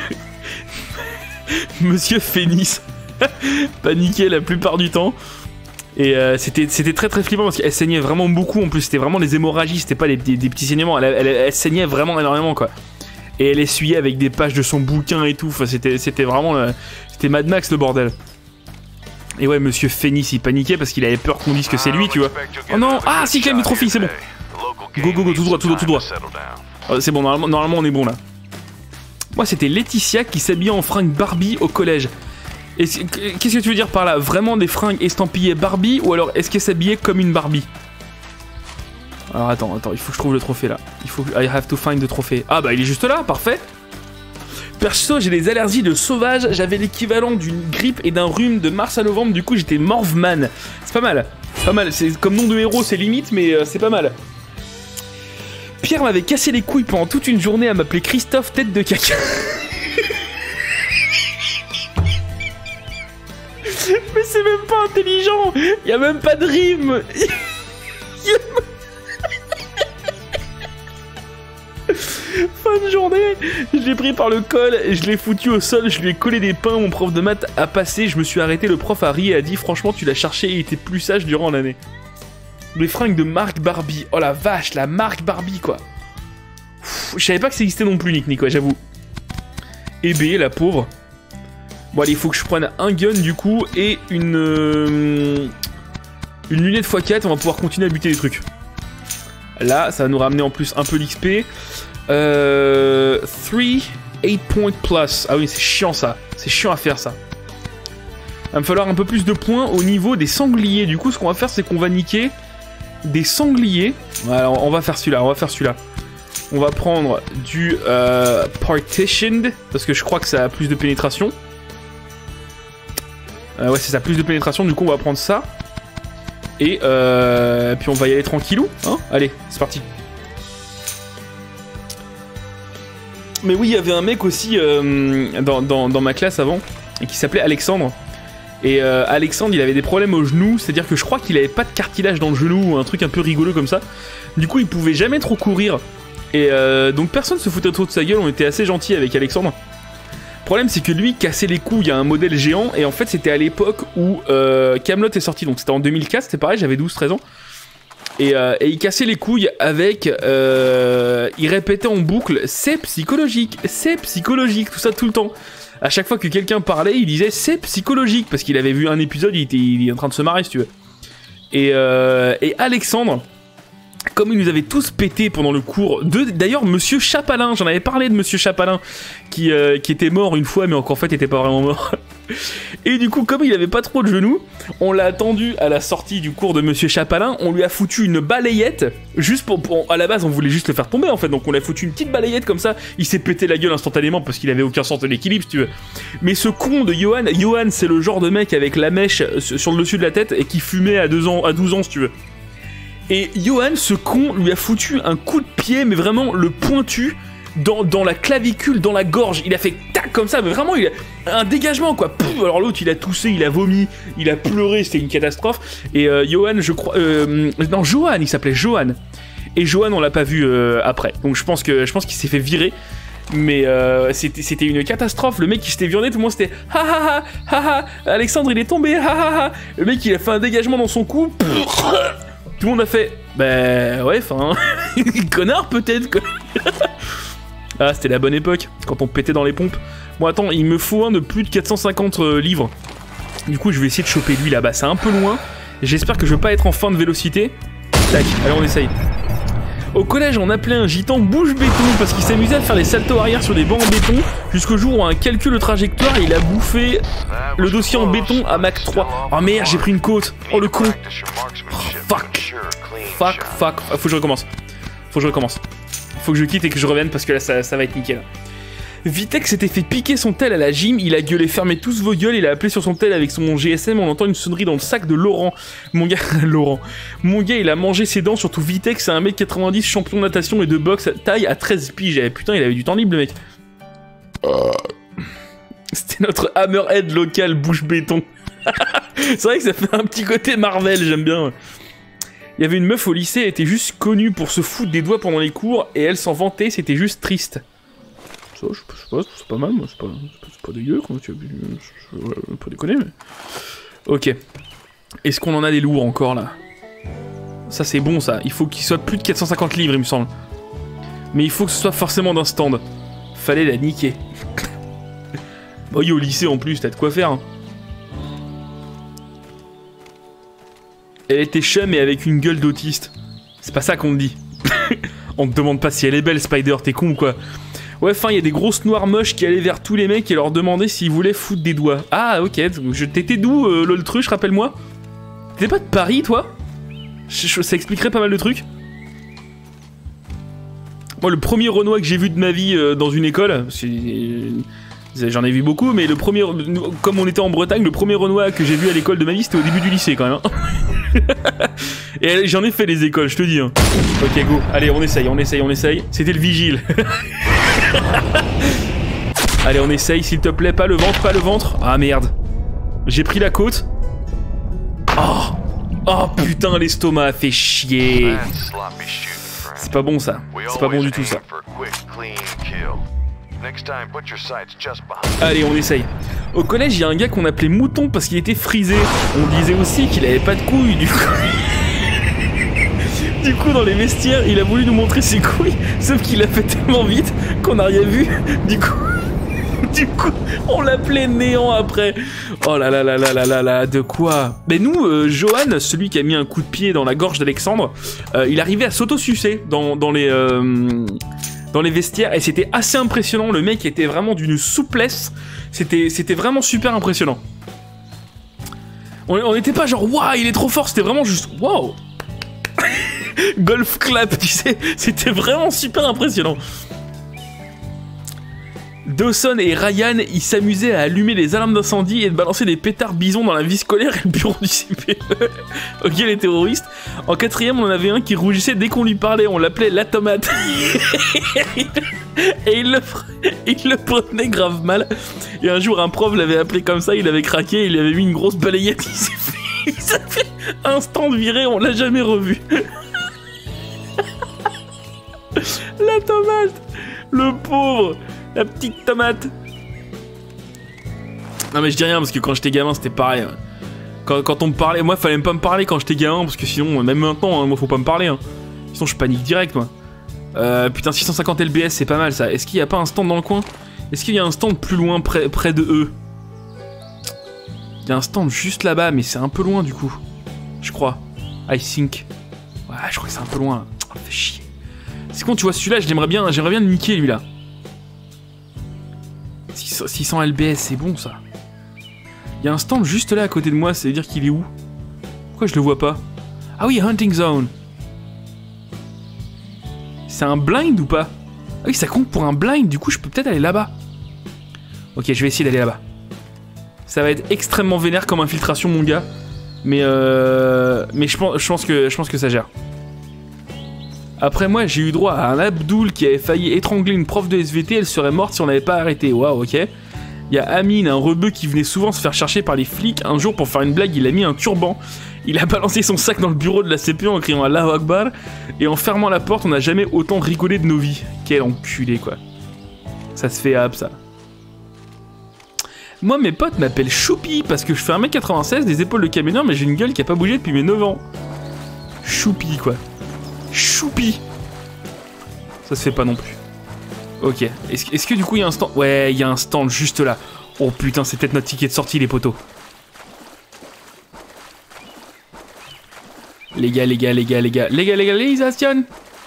Monsieur Fénis paniquait la plupart du temps. Et euh, c'était très très flippant parce qu'elle saignait vraiment beaucoup. En plus, c'était vraiment les hémorragies, c'était pas des, des, des petits saignements. Elle, elle, elle saignait vraiment énormément, quoi. Et elle essuyait avec des pages de son bouquin et tout. Enfin, c'était vraiment... Euh, c'était Mad Max, le bordel. Et ouais, Monsieur Fénis, il paniquait parce qu'il avait peur qu'on dise que c'est lui, tu vois. Oh non! Ah, si, quand même, Trophy, c'est bon. Go, go, go, tout droit, tout droit, tout droit. Oh, c'est bon, normalement, normalement, on est bon, là. Moi, c'était Laetitia qui s'habillait en fringues Barbie au collège. Qu'est-ce que tu veux dire par là? Vraiment des fringues estampillées Barbie, ou alors est-ce qu'elle s'habillait comme une Barbie? Alors attends, attends, il faut que je trouve le trophée là. Il faut que... I have to find the trophée. Ah bah il est juste là, parfait. Perso, j'ai des allergies de sauvage. J'avais l'équivalent d'une grippe et d'un rhume de mars à novembre. Du coup, j'étais Morvman. C'est pas mal. Pas mal. C'est comme nom de héros, c'est limite, mais euh, c'est pas mal. Pierre m'avait cassé les couilles pendant toute une journée à m'appeler Christophe tête de caca. Mais c'est même pas intelligent. Y a même pas de rime. Y a... Fin de journée, je l'ai pris par le col, je l'ai foutu au sol, je lui ai collé des pains, mon prof de maths a passé, je me suis arrêté, le prof a ri et a dit franchement tu l'as cherché et il était plus sage durant l'année. Les fringues de Marc Barbie, oh la vache, la Marc Barbie quoi. Pff, je savais pas que ça existait non plus Nick Nick quoi, j'avoue. Et B, la pauvre. Bon allez, il faut que je prenne un gun du coup et une... Euh, une lunette fois quatre, on va pouvoir continuer à buter des trucs. Là, ça va nous ramener en plus un peu d'X P. Euh... trois, huit points plus. Ah oui, c'est chiant ça. C'est chiant à faire ça. Il va me falloir un peu plus de points au niveau des sangliers. Du coup, ce qu'on va faire, c'est qu'on va niquer des sangliers. Voilà, on va faire celui-là, on va faire celui-là. On va prendre du euh, partitioned, parce que je crois que ça a plus de pénétration. Euh, ouais, c'est ça, plus de pénétration. Du coup, on va prendre ça. Et euh, puis on va y aller tranquillou, hein. Allez, c'est parti. Mais oui, il y avait un mec aussi euh, dans, dans, dans ma classe avant, qui s'appelait Alexandre. Et euh, Alexandre, il avait des problèmes au genou, c'est-à-dire que je crois qu'il avait pas de cartilage dans le genou, ou un truc un peu rigolo comme ça. Du coup, il pouvait jamais trop courir. Et euh, donc personne se foutait trop de sa gueule, on était assez gentils avec Alexandre. Le problème, c'est que lui cassait les couilles à un modèle géant, et en fait, c'était à l'époque où euh, Camelot est sorti, donc c'était en deux mille quatre, c'était pareil, j'avais douze treize ans. Et, euh, et il cassait les couilles avec... Euh, il répétait en boucle, c'est psychologique, c'est psychologique, tout ça tout le temps. À chaque fois que quelqu'un parlait, il disait c'est psychologique, parce qu'il avait vu un épisode, il était, il est en train de se marrer, si tu veux. Et, euh, et Alexandre... Comme il nous avait tous pété pendant le cours de... D'ailleurs, Monsieur Chapalin, j'en avais parlé de Monsieur Chapalin, qui, euh, qui était mort une fois, mais en fait, il était pas vraiment mort. Et du coup, comme il avait pas trop de genoux, on l'a attendu à la sortie du cours de Monsieur Chapalin, on lui a foutu une balayette, juste pour... pour à la base, on voulait juste le faire tomber, en fait, donc on lui a foutu une petite balayette comme ça, il s'est pété la gueule instantanément, parce qu'il avait aucun sens de l'équilibre, si tu veux. Mais ce con de Johan, Johan, c'est le genre de mec avec la mèche sur le dessus de la tête, et qui fumait à, deux ans, à douze ans, si tu veux. Et Johan, ce con, lui a foutu un coup de pied, mais vraiment le pointu, dans, dans la clavicule, dans la gorge. Il a fait tac comme ça, mais vraiment, il a un dégagement, quoi. Pouf, alors l'autre, il a toussé, il a vomi, il a pleuré, c'était une catastrophe. Et euh, Johan, je crois... Euh, non, Johan, il s'appelait Johan. Et Johan, on l'a pas vu euh, après. Donc je pense que je pense qu'il s'est fait virer. Mais euh, c'était une catastrophe. Le mec qui s'était viré, tout le monde c'était ha ha ha ha ha. Alexandre, il est tombé, ha ha ha. Le mec, il a fait un dégagement dans son cou. Tout le monde a fait, bah ouais, enfin, connard peut-être. Ah, c'était la bonne époque, quand on pétait dans les pompes. Bon, attends, il me faut un de plus de quatre cent cinquante euh, livres. Du coup, je vais essayer de choper lui là-bas, c'est un peu loin. J'espère que je vais pas être en fin de vélocité. Tac, allez, on essaye. Au collège, on appelait un gitan bouche béton parce qu'il s'amusait à faire les saltos arrière sur des bancs en béton jusqu'au jour où un calcul de trajectoire et il a bouffé le dossier en béton à Mach trois. Oh merde, j'ai pris une côte. Oh le con. Oh, fuck. Fuck, fuck. Faut que je recommence. Faut que je recommence. Faut que je quitte et que je revienne parce que là, ça, ça va être nickel. Vitex s'était fait piquer son tel à la gym, il a gueulé fermez tous vos gueules, il a appelé sur son tel avec son G S M, on entend une sonnerie dans le sac de Laurent. Mon gars, Laurent. Mon gars, il a mangé ses dents, surtout Vitex, c'est un mec quatre-vingt-dix, champion de natation et de boxe, taille à treize piges. Eh, putain, il avait du temps libre, le mec. Euh... C'était notre Hammerhead local bouche béton. C'est vrai que ça fait un petit côté Marvel, j'aime bien. Il y avait une meuf au lycée, elle était juste connue pour se foutre des doigts pendant les cours, et elle s'en vantait, c'était juste triste. Ça, je sais pas, c'est pas mal, moi, c'est pas, pas dégueu, quoi, tu je, je, je, pas déconner, mais... Ok. Est-ce qu'on en a des lourds encore, là? Ça, c'est bon, ça. Il faut qu'il soit plus de quatre cent cinquante livres, il me semble. Mais il faut que ce soit forcément d'un stand. Fallait la niquer. Bon, il est au lycée, en plus, t'as de quoi faire, hein. Elle était chum et avec une gueule d'autiste. C'est pas ça qu'on te dit. On te demande pas si elle est belle, Spider, t'es con ou quoi? Ouais, enfin, il y a des grosses noires moches qui allaient vers tous les mecs et leur demandaient s'ils voulaient foutre des doigts. Ah, ok. T'étais d'où, euh, l'Oltruche, rappelle-moi? T'étais pas de Paris, toi? je, je, Ça expliquerait pas mal de trucs. Moi, le premier Renoir que j'ai vu de ma vie euh, dans une école, j'en ai vu beaucoup, mais le premier, comme on était en Bretagne, le premier Renoir que j'ai vu à l'école de ma vie, c'était au début du lycée, quand même. Hein. Et j'en ai fait les écoles, je te dis. Hein. Ok, go. Allez, on essaye, on essaye, on essaye. C'était le vigile. Allez, on essaye, s'il te plaît. Pas le ventre, pas le ventre. Ah, merde. J'ai pris la côte. Oh. Oh, putain, l'estomac a fait chier. C'est pas bon ça. C'est pas bon du tout ça. Allez, on essaye. Au collège, il y a un gars qu'on appelait Mouton parce qu'il était frisé. On disait aussi qu'il avait pas de couilles du coup. Du coup, dans les vestiaires, il a voulu nous montrer ses couilles, sauf qu'il a fait tellement vite qu'on n'a rien vu. Du coup, du coup, on l'appelait Néant après. Oh là là là là là là là, de quoi? Mais nous, euh, Johan, celui qui a mis un coup de pied dans la gorge d'Alexandre, euh, il arrivait à s'auto-sucer dans, dans les... Euh, dans les vestiaires, et c'était assez impressionnant. Le mec était vraiment d'une souplesse. C'était c'était vraiment super impressionnant. On n'était pas genre, waouh, il est trop fort. C'était vraiment juste, waouh. Golf clap, tu sais. C'était vraiment super impressionnant. Dawson et Ryan, ils s'amusaient à allumer les alarmes d'incendie et de balancer des pétards bisons dans la vie scolaire et le bureau du C P E. Ok, les terroristes. En quatrième, on en avait un qui rougissait dès qu'on lui parlait. On l'appelait la tomate. Et il le, il le prenait grave mal. Et un jour, un prof l'avait appelé comme ça. Il avait craqué. Il avait mis une grosse balayette. Il s'est fait, il s'est fait instant de virer. On l'a jamais revu. La tomate. Le pauvre. La petite tomate. Non mais je dis rien parce que quand j'étais gamin c'était pareil. Quand, quand on me parlait, moi fallait même pas me parler quand j'étais gamin parce que sinon, même maintenant, hein, moi faut pas me parler. Hein. Sinon je panique direct moi. Euh, putain six cent cinquante L B S c'est pas mal ça. Est-ce qu'il y a pas un stand dans le coin? Est-ce qu'il y a un stand plus loin près, près de eux? Il y a un stand juste là-bas mais c'est un peu loin du coup. Je crois. I think. Ouais je crois que c'est un peu loin. Oh, fait chier. C'est con tu vois celui-là j'aimerais bien, j'aimerais bien le niquer lui là. six cents L B S, c'est bon ça. Il y a un stand juste là à côté de moi, ça veut dire qu'il est où? Pourquoi je le vois pas? Ah oui, Hunting Zone. C'est un blind ou pas? Ah oui, ça compte pour un blind, du coup je peux peut-être aller là-bas. Ok, je vais essayer d'aller là-bas. Ça va être extrêmement vénère comme infiltration mon gars. Mais euh... Mais je pense, je pense que, je pense que ça gère. Après moi, j'ai eu droit à un Abdul qui avait failli étrangler une prof de S V T, elle serait morte si on n'avait pas arrêté. Waouh, ok. Il y a Amine, un rebeu qui venait souvent se faire chercher par les flics. Un jour, pour faire une blague, il a mis un turban. Il a balancé son sac dans le bureau de la C P E en criant Allahu Akbar. Et en fermant la porte, on n'a jamais autant rigolé de nos vies. Quel enculé, quoi. Ça se fait hab, ça. Moi, mes potes m'appellent Choupi parce que je fais un mètre quatre-vingt-seize, des épaules de camionneur, mais j'ai une gueule qui a pas bougé depuis mes neuf ans. Choupi, quoi. Choupi. Ça se fait pas non plus. Ok. Est-ce est-ce que du coup il y a un stand? Ouais, il y a un stand juste là. Oh putain, c'est peut-être notre ticket de sortie les potos. Les gars, les gars, les gars, les gars. Les gars, légalisation.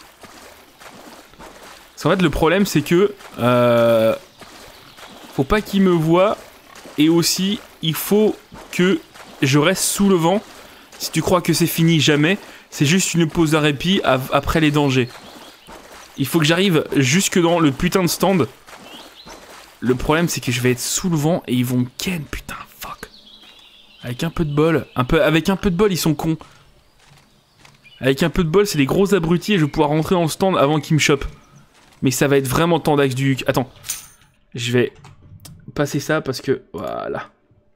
Parce qu'en fait le problème c'est que euh, faut pas qu'il me voie. Et aussi il faut que je reste sous le vent. Si tu crois que c'est fini, jamais. C'est juste une pause à répit après les dangers. Il faut que j'arrive jusque dans le putain de stand. Le problème, c'est que je vais être sous le vent et ils vont me ken, putain, fuck. Avec un peu de bol, un peu, avec un peu de bol, ils sont cons. Avec un peu de bol, c'est des gros abrutis et je vais pouvoir rentrer dans le stand avant qu'ils me chopent. Mais ça va être vraiment tendax du... Attends. Je vais passer ça parce que... Voilà.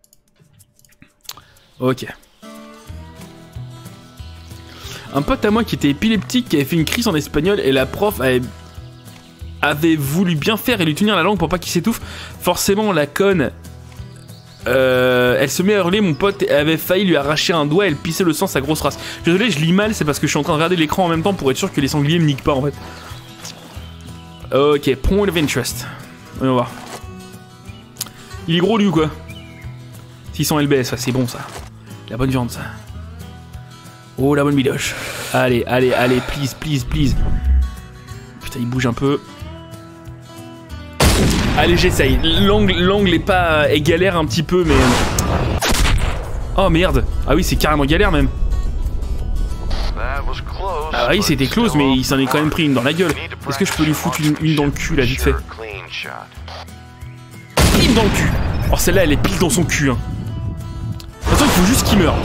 Ok. Un pote à moi qui était épileptique, qui avait fait une crise en espagnol et la prof avait, avait voulu bien faire et lui tenir la langue pour pas qu'il s'étouffe. Forcément, la conne, euh, elle se met à hurler. Mon pote avait failli lui arracher un doigt et elle pissait le sang, sa grosse race. Désolé, je lis mal, c'est parce que je suis en train de regarder l'écran en même temps pour être sûr que les sangliers me niquent pas en fait. Ok, point of interest. Voyons voir. Il est gros lui ou quoi? six cents L B S, c'est bon ça. La bonne viande ça. Oh la bonne bidoche. Allez, allez, allez, please, please, please. Putain, il bouge un peu. Allez, j'essaye. L'angle, l'angle est pas... est galère un petit peu, mais... Oh merde. Ah oui, c'est carrément galère même. Ah oui, c'était close, mais il s'en est quand même pris une dans la gueule. Est-ce que je peux lui foutre une, une dans le cul, là, vite fait? Pile dans le cul. Oh, celle-là, elle est pile dans son cul, hein. De toute façon, il faut juste qu'il meure.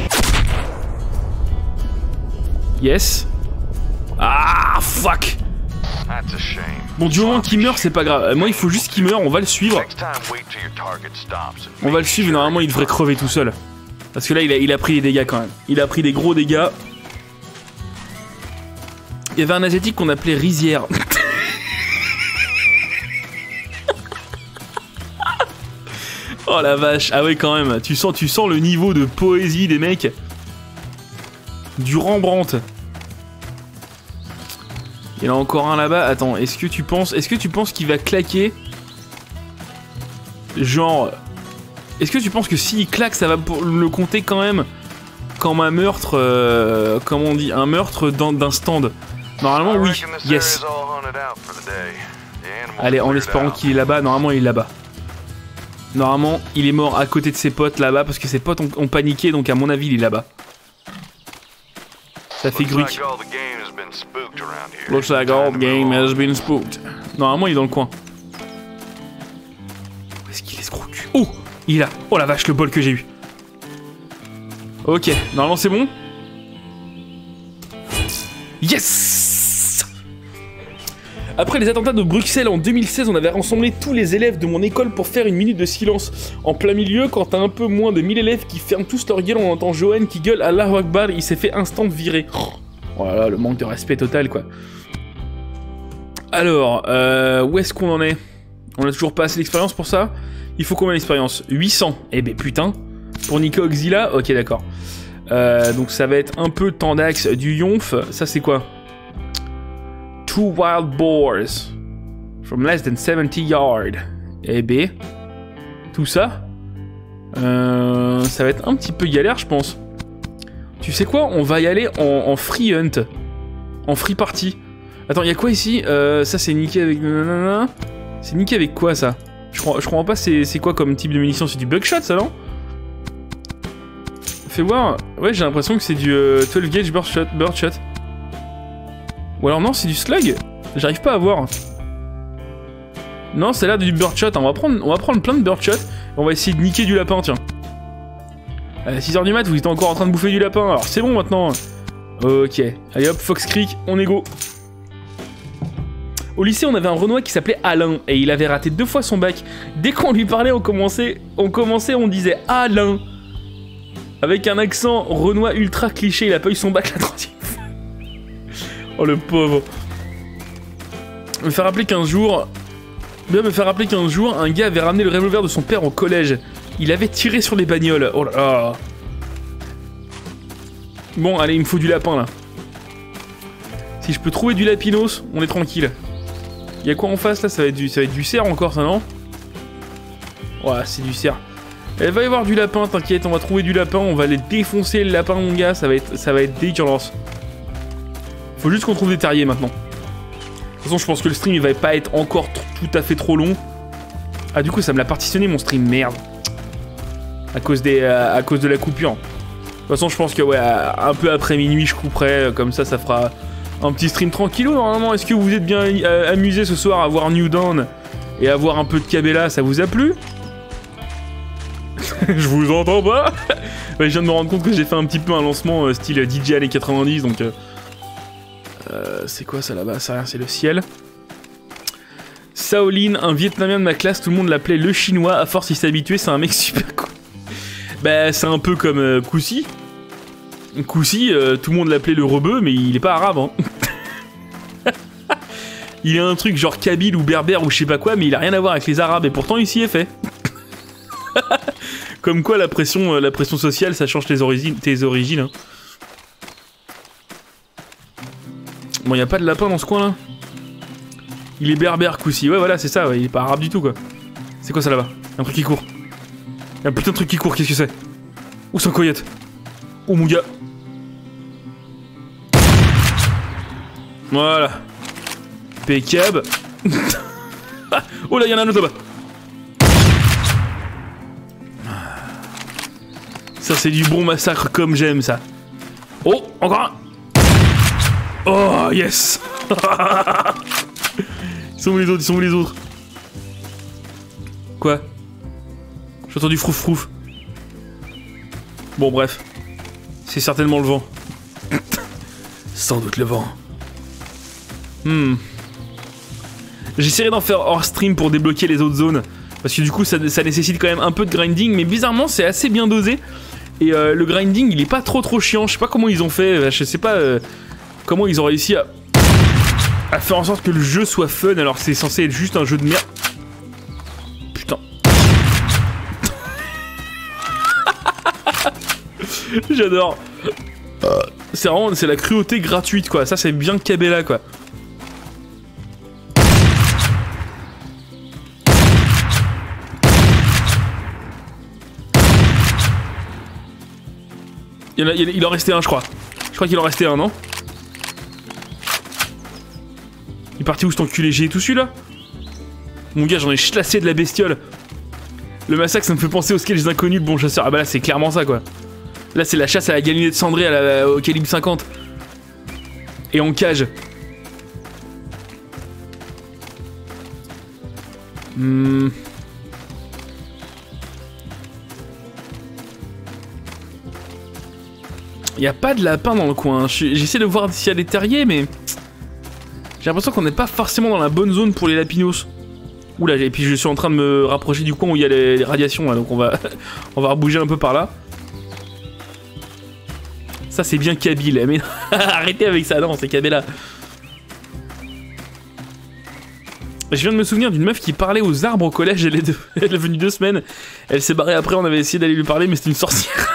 Yes. Ah, fuck. Bon, du moment qu'il meurt, c'est pas grave. Moi, il faut juste qu'il meure, on va le suivre. On va le suivre, normalement, il devrait crever tout seul. Parce que là, il a, il a pris des dégâts quand même. Il a pris des gros dégâts. Il y avait un asiatique qu'on appelait Rizière. Oh la vache. Ah ouais, quand même. Tu sens, tu sens le niveau de poésie des mecs. Du Rembrandt. Il y en a encore un là-bas. Attends, est-ce que tu penses, est-ce que tu penses qu'il va claquer? Genre, est-ce que tu penses que s'il claque, ça va pour le compter quand même comme un meurtre, euh, comment on dit, un meurtre d'un stand? Normalement, oui. Yes. Allez, en espérant qu'il est là-bas. Normalement, il est là-bas. Normalement, il est mort à côté de ses potes là-bas parce que ses potes ont, ont paniqué. Donc, à mon avis, il est là-bas. Ça fait gruc. Looks like all the game has been spooked. Normalement, il est dans le coin. Où est-ce qu'il est ce gros cul? Oh, il est là. Oh la vache, le bol que j'ai eu. Ok, normalement c'est bon. Yes! Après les attentats de Bruxelles en deux mille seize, on avait rassemblé tous les élèves de mon école pour faire une minute de silence. En plein milieu, quand t'as un peu moins de mille élèves qui ferment tous leur gueule, on entend Johan qui gueule Allahu Akbar, il s'est fait instant virer. Oh là là, le manque de respect total quoi. Alors, euh, où est-ce qu'on en est? On a toujours pas assez d'expérience pour ça. Il faut combien d'expérience? huit cents. Eh ben putain. Pour Nico Auxila, ok d'accord. Euh, donc ça va être un peu temps d'axe du yonf. Ça c'est quoi? Two wild boars. From less than seventy yards. Eh ben. Tout ça. Euh, ça va être un petit peu galère je pense. Tu sais quoi? On va y aller en, en free hunt. En free party. Attends, il y a quoi ici? euh, Ça c'est niqué avec... C'est niqué avec quoi ça? Je crois, je crois pas c'est quoi comme type de munition? C'est du buckshot ça non? Fais voir. Ouais j'ai l'impression que c'est du euh, douze gauge birdshot, birdshot. Ou alors non c'est du slug. J'arrive pas à voir. Non ça a l'air du birdshot. On va prendre, on va prendre plein de birdshot. On va essayer de niquer du lapin tiens. À six heures du mat vous êtes encore en train de bouffer du lapin. Alors c'est bon maintenant. Ok. Allez hop Fox Creek on est go. Au lycée, on avait un Renois qui s'appelait Alain et il avait raté deux fois son bac. Dès qu'on lui parlait, on commençait, on commençait, on disait Alain. Avec un accent Renois ultra cliché, il a pas eu son bac la troisième fois. Oh le pauvre. Me faire rappeler qu'un jour, bien me faire rappeler qu'un jour, un gars avait ramené le revolver de son père au collège. Il avait tiré sur les bagnoles. Oh là là. Bon, allez, il me faut du lapin là. Si je peux trouver du lapinos, on est tranquille. Y'a quoi en face là? Ça va être du, ça va être du cerf encore ça non? Ouais c'est du cerf. Elle va y avoir du lapin, t'inquiète, on va trouver du lapin, on va aller défoncer le lapin mon gars, ça va être, ça va être dégueulasse. Faut juste qu'on trouve des terriers maintenant. De toute façon je pense que le stream il va pas être encore tout à fait trop long. Ah du coup ça me l'a partitionné mon stream, merde. À cause des, euh, à cause de la coupure. De toute façon je pense que ouais, un peu après minuit je couperai, comme ça ça fera... Un petit stream tranquillou normalement. Est-ce que vous êtes bien euh, amusé ce soir à voir New Dawn et à voir un peu de Cabela? Ça vous a plu? Je vous entends pas. Ouais, je viens de me rendre compte que j'ai fait un petit peu un lancement euh, style D J années quatre-vingt-dix donc... Euh, euh, c'est quoi ça là-bas? Ça rien, c'est le ciel. Shaolin, un Vietnamien de ma classe, tout le monde l'appelait le chinois. À force il s'est habitué, c'est un mec super cool. Bah c'est un peu comme euh, Koussi. Koussi, euh, tout le monde l'appelait le rebeu, mais il est pas arabe, hein. Il est un truc genre kabyle ou berbère ou je sais pas quoi, mais il a rien à voir avec les arabes, et pourtant il s'y est fait. Comme quoi la pression, euh, la pression sociale, ça change tes origines. Tes origines hein. Bon, y a pas de lapin dans ce coin là? Il est berbère, Koussi. Ouais, voilà, c'est ça, ouais, il est pas arabe du tout, quoi. C'est quoi ça là-bas? Un truc qui court. Y'a un putain de truc qui court, qu'est-ce que c'est? Où c'est un coyote? Oh mon gars. Voilà. Pécab. Oh là, y'en a un autre là-bas. Ça, c'est du bon massacre comme j'aime, ça. Oh, encore un. Oh, yes. Ils sont où les autres? Ils sont où les autres? Quoi? J'entends du frouf frouf. Bon, bref. C'est certainement le vent. Sans doute le vent. Hmm. J'essaierai d'en faire hors stream pour débloquer les autres zones. Parce que du coup, ça, ça nécessite quand même un peu de grinding. Mais bizarrement, c'est assez bien dosé. Et euh, le grinding, il est pas trop trop chiant. Je sais pas comment ils ont fait. Je sais pas euh, comment ils ont réussi à... à faire en sorte que le jeu soit fun alors que c'est censé être juste un jeu de merde. Putain. J'adore. C'est vraiment, c'est la cruauté gratuite quoi, ça c'est bien Cabela quoi. Il, y en a, il en restait un je crois. Je crois qu'il en restait un non? Il est parti où cet enculé? J'ai tout celui-là? Mon gars, j'en ai chlassé de la bestiole. Le massacre, ça me fait penser au sketch des inconnus, le bon chasseur. Ah bah là, c'est clairement ça, quoi. Là, c'est la chasse à la galinette cendrée à la, au calibre cinquante. Et en cage. Hmm... Il n'y a pas de lapin dans le coin. J'essaie de voir s'il y a des terriers, mais... J'ai l'impression qu'on n'est pas forcément dans la bonne zone pour les lapinos. Oula, et puis je suis en train de me rapprocher du coin où il y a les, les radiations, là, donc on va... on va rebouger un peu par là. Ça, c'est bien Kabyle, mais... Arrêtez avec ça, non, c'est Cabela. Je viens de me souvenir d'une meuf qui parlait aux arbres au collège, elle est, de... elle est venue deux semaines. Elle s'est barrée après, on avait essayé d'aller lui parler, mais c'était une sorcière.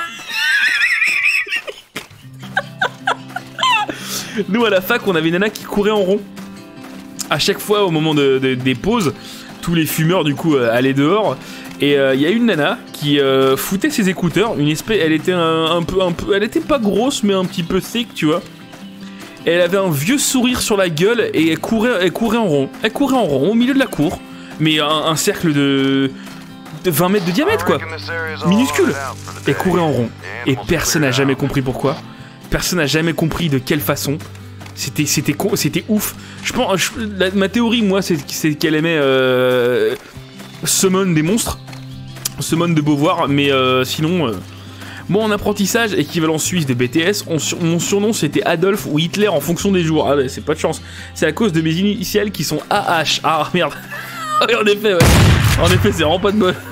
Nous à la fac on avait une nana qui courait en rond. À chaque fois au moment de, de, des pauses, tous les fumeurs du coup euh, allaient dehors. Et il euh, y a une nana qui euh, foutait ses écouteurs. Une espèce, elle était un, un peu, un peu, elle était pas grosse mais un petit peu thick tu vois. Et elle avait un vieux sourire sur la gueule et elle courait, elle courait en rond. Elle courait en rond au milieu de la cour, mais un, un cercle de, de vingt mètres de diamètre quoi, minuscule. Elle courait en rond et personne n'a jamais compris pourquoi. Personne n'a jamais compris de quelle façon. C'était c'était c'était ouf. Je pense je, la, ma théorie moi c'est qu'elle aimait euh, summon des monstres, summon de Beauvoir, mais euh, sinon euh, moi en apprentissage équivalent suisse de B T S, on, mon surnom c'était Adolphe ou Hitler en fonction des jours. Ah ouais, c'est pas de chance. C'est à cause de mes initiales qui sont A H. Ah merde. En effet ouais. En effet c'est vraiment pas de bol.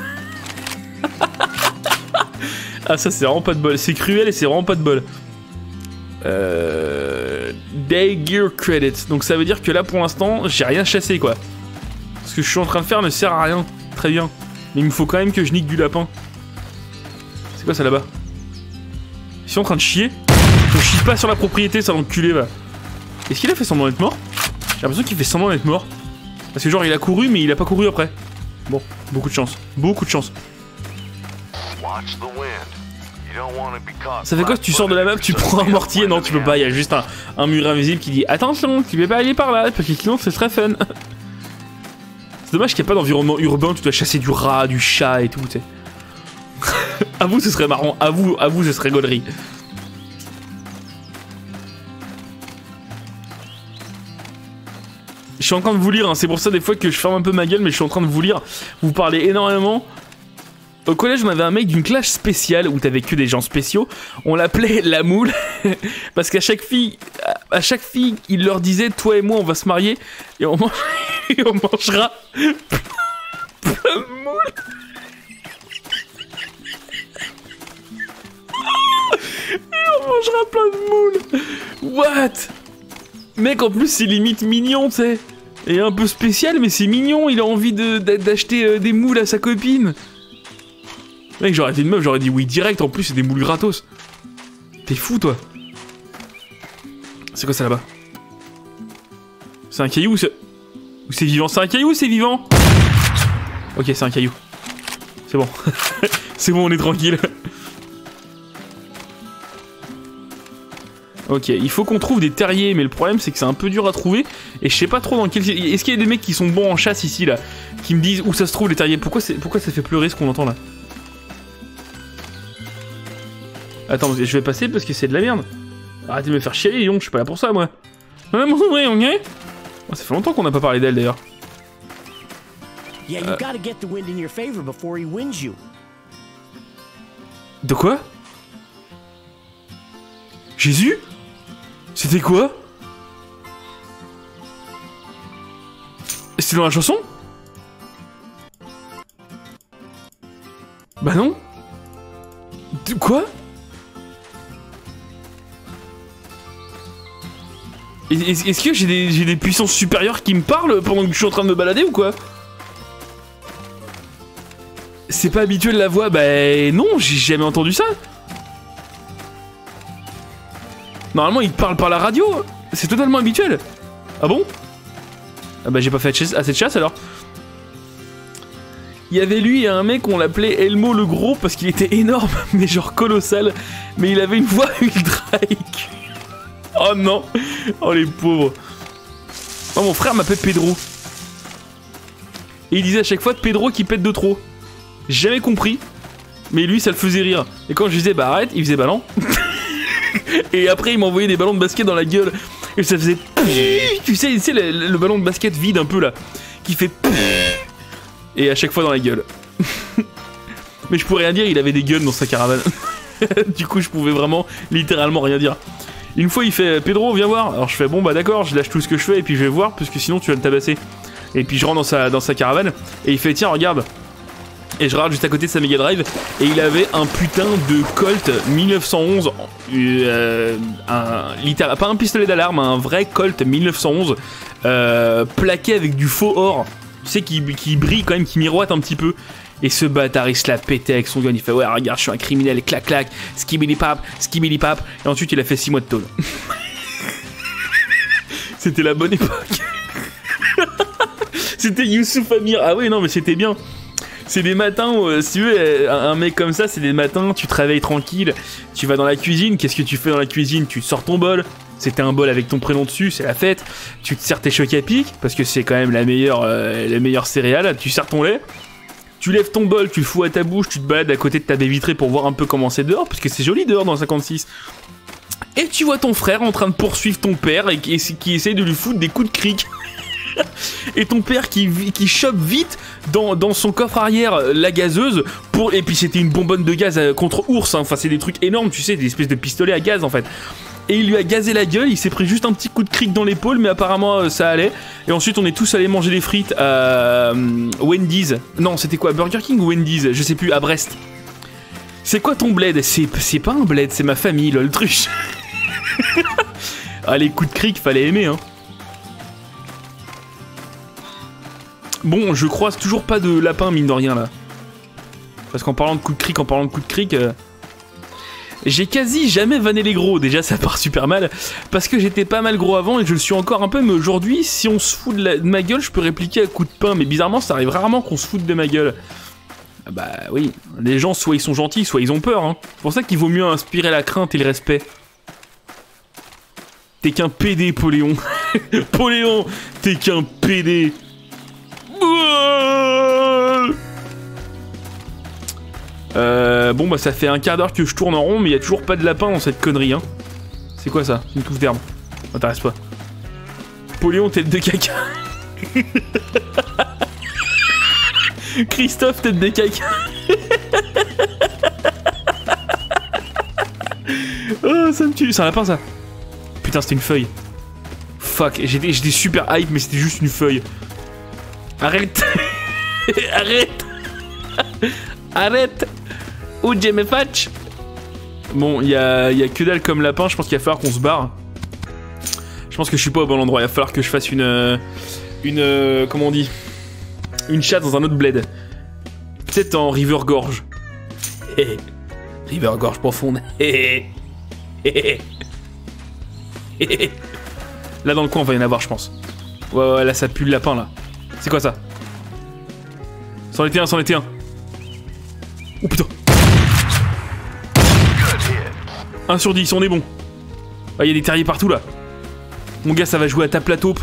Ah ça c'est vraiment pas de bol. C'est cruel et c'est vraiment pas de bol. Euh... Day Gear Credits. Donc ça veut dire que là pour l'instant j'ai rien chassé quoi. Ce que je suis en train de faire ne sert à rien. Très bien. Mais il me faut quand même que je nique du lapin. C'est quoi ça là-bas? Ils sont en train de chier. On chie pas sur la propriété ça l'enculé va. Est-ce qu'il a fait semblant d'être mort? J'ai l'impression qu'il fait semblant d'être mort. Parce que genre il a couru mais il a pas couru après. Bon, beaucoup de chance. Beaucoup de chance. Ça fait quoi si tu sors de la map, tu prends un mortier? Non, tu peux pas, il y a juste un, un mur invisible qui dit attention, tu peux pas aller par là, parce que sinon ce serait fun. C'est dommage qu'il n'y ait pas d'environnement urbain où tu dois chasser du rat, du chat et tout, tu sais. À vous, ce serait marrant, à vous, à vous, ce serait gaulerie. Je suis en train de vous lire, hein. C'est pour ça des fois que je ferme un peu ma gueule, mais je suis en train de vous lire. Vous parlez énormément. Au collège, on avait un mec d'une classe spéciale où t'avais que des gens spéciaux. On l'appelait la moule parce qu'à chaque fille, à chaque fille, il leur disait toi et moi, on va se marier et on, mange... et on mangera plein de moules. Et on mangera plein de moules. What? Mec, en plus, c'est limite mignon, tu sais. Et un peu spécial, mais c'est mignon. Il a envie de d'acheter des moules à sa copine. Mec, j'aurais été une meuf, j'aurais dit oui direct, en plus c'est des moules gratos. T'es fou toi. C'est quoi ça là-bas? C'est un caillou ou c'est... Ou c'est vivant? C'est un caillou ou c'est vivant? Ok, c'est un caillou. C'est bon. C'est bon, on est tranquille. Ok, il faut qu'on trouve des terriers, mais le problème c'est que c'est un peu dur à trouver. Et je sais pas trop dans quel... Est-ce qu'il y a des mecs qui sont bons en chasse ici là, qui me disent où ça se trouve les terriers? Pourquoi, Pourquoi ça fait pleurer ce qu'on entend là? Attends, je vais passer parce que c'est de la merde. Arrêtez de me faire chier, Lyon, je suis pas là pour ça, moi. Oh, ça fait longtemps qu'on n'a pas parlé d'elle, d'ailleurs. Euh... De quoi? Jésus? C'était quoi? C'était dans la chanson? Bah non. De quoi? Est-ce est que j'ai des, j'ai des puissances supérieures qui me parlent pendant que je suis en train de me balader ou quoi? C'est pas habituel la voix? Bah non, j'ai jamais entendu ça. Normalement, il parle par la radio. C'est totalement habituel. Ah bon? Ah bah j'ai pas fait assez de chasse alors. Il y avait lui et un mec, on l'appelait Elmo le Gros parce qu'il était énorme, mais genre colossal. Mais il avait une voix ultra aiguë. Oh non. Oh les pauvres. Oh, mon frère m'appelait Pedro. Et il disait à chaque fois Pedro qui pète de trop. J'ai jamais compris. Mais lui ça le faisait rire. Et quand je disais bah arrête, il faisait bah non. Et après il m'envoyait des ballons de basket dans la gueule. Et ça faisait... Tu sais, tu sais le, le ballon de basket vide un peu là. Qui fait... Et à chaque fois dans la gueule. Mais je pourrais rien dire, il avait des guns dans sa caravane. Du coup je pouvais vraiment littéralement rien dire. Une fois il fait Pedro viens voir. Alors je fais bon bah d'accord, je lâche tout ce que je fais et puis je vais voir parce que sinon tu vas me tabasser. Et puis je rentre dans sa, dans sa caravane et il fait tiens regarde. Et je regarde juste à côté de sa Mega Drive et il avait un putain de Colt mille neuf cent onze, euh, un, littéral, pas un pistolet d'alarme, un vrai Colt mille neuf cent onze euh, plaqué avec du faux or, tu sais qui, qui brille quand même, qui miroite un petit peu. Et ce bâtard il se la pétait avec son gun, il fait ouais regarde je suis un criminel, clac clac, skibidi pap, skibidi pap. Et ensuite il a fait six mois de tôle. C'était la bonne époque. C'était Youssouf Amir, ah ouais non mais c'était bien. C'est des matins où, euh, si tu veux, un mec comme ça, c'est des matins, tu te réveilles tranquille, tu vas dans la cuisine, qu'est-ce que tu fais dans la cuisine? Tu sors ton bol, c'était un bol avec ton prénom dessus, c'est la fête, tu te sers tes chocs à pic, parce que c'est quand même la meilleure, euh, la meilleure céréale, tu sers ton lait, tu lèves ton bol, tu le fous à ta bouche, tu te balades à côté de ta baie vitrée pour voir un peu comment c'est dehors, parce que c'est joli dehors dans le cinquante-six. Et tu vois ton frère en train de poursuivre ton père et qui, qui essaye de lui foutre des coups de cric. Et ton père qui, qui chope vite dans, dans son coffre arrière la gazeuse pour... Et puis c'était une bonbonne de gaz contre ours, hein. Enfin c'est des trucs énormes, tu sais, des espèces de pistolets à gaz en fait. Et il lui a gazé la gueule, il s'est pris juste un petit coup de cric dans l'épaule, mais apparemment euh, ça allait. Et ensuite on est tous allés manger des frites à euh, Wendy's. Non, c'était quoi, Burger King ou Wendy's? Je sais plus, à Brest. C'est quoi ton bled? C'est pas un bled, c'est ma famille, lol, truche. Ah, les coups de cric, fallait aimer, hein. Bon, je croise toujours pas de lapin, mine de rien, là. Parce qu'en parlant de coups de cric, en parlant de coups de cric... Euh, j'ai quasi jamais vanné les gros, déjà ça part super mal. Parce que j'étais pas mal gros avant et je le suis encore un peu, mais aujourd'hui, si on se fout de, la, de ma gueule, je peux répliquer à coups de pain. Mais bizarrement, ça arrive rarement qu'on se foute de ma gueule. Ah bah oui, les gens, soit ils sont gentils, soit ils ont peur, hein. C'est pour ça qu'il vaut mieux inspirer la crainte et le respect. T'es qu'un pédé, Poléon. Poléon, t'es qu'un pédé. Euh, bon bah ça fait un quart d'heure que je tourne en rond, mais il y a toujours pas de lapin dans cette connerie, hein. C'est quoi ça? Une touffe d'herbe. M'intéresse pas. Poléon, tête de caca. Christophe, tête de caca. Oh, ça me tue. C'est un lapin, ça. Putain, c'était une feuille. Fuck, j'étais super hype, mais c'était juste une feuille. Arrête. Arrête. Arrête. Où j'ai mes fatch. Bon, il y a, y a que dalle comme lapin, je pense qu'il va falloir qu'on se barre. Je pense que je suis pas au bon endroit, il va falloir que je fasse une... Une... Comment on dit? Une chatte dans un autre bled. Peut-être en River Gorge. Hé. River Gorge profonde. Hé. Hé. Hé. Là dans le coin, on va y en avoir, je pense. Ouais, ouais, là ça pue le lapin, là. C'est quoi ça? C'en était un, c'en était un. Oh putain. un sur dix, on est bon. Ah, il y a des terriers partout, là. Mon gars, ça va jouer à tape la taupe.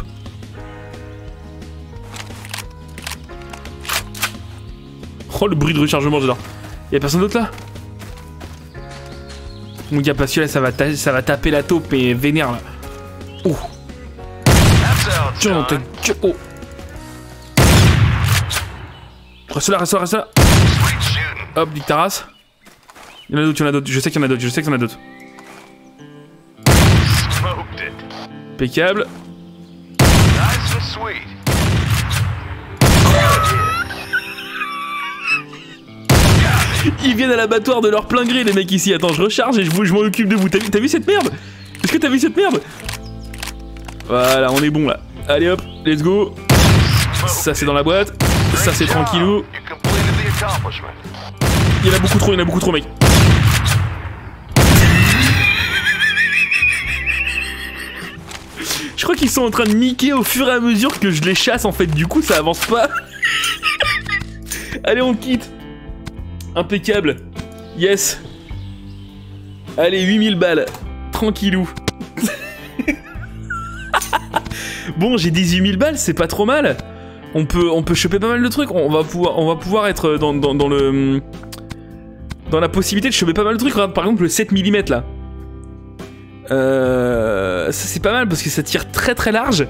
Oh, le bruit de rechargement, j'adore. Y'a personne d'autre, là? Mon gars, parce que là, ça va, ça va taper la taupe, mais vénère, là. Oh. Tiens, dans ta gueule. Oh. Reste là, reste là, reste là. Hop, nique ta race. Il y en a d'autres, il y en a d'autres. Je sais qu'il y en a d'autres, je sais qu'il y en a d'autres. Impeccable. Ils viennent à l'abattoir de leur plein gré, les mecs ici. Attends, je recharge et je, je m'en occupe de vous. T'as vu, t'as vu cette merde? Est-ce que t'as vu cette merde? Voilà, on est bon là. Allez hop, let's go. Ça c'est dans la boîte. Ça c'est tranquillou. Il y en a beaucoup trop, il y en a beaucoup trop mec. Je crois qu'ils sont en train de niquer au fur et à mesure que je les chasse en fait. Du coup ça avance pas. Allez on quitte. Impeccable. Yes. Allez huit mille balles. Tranquillou. Bon j'ai dix-huit mille balles, c'est pas trop mal. On peut, on peut choper pas mal de trucs. On va pouvoir, on va pouvoir être dans, dans, dans le... Dans la possibilité de choper pas mal de trucs. Regarde par exemple le sept millimètres là. Euh, ça c'est pas mal parce que ça tire très très large.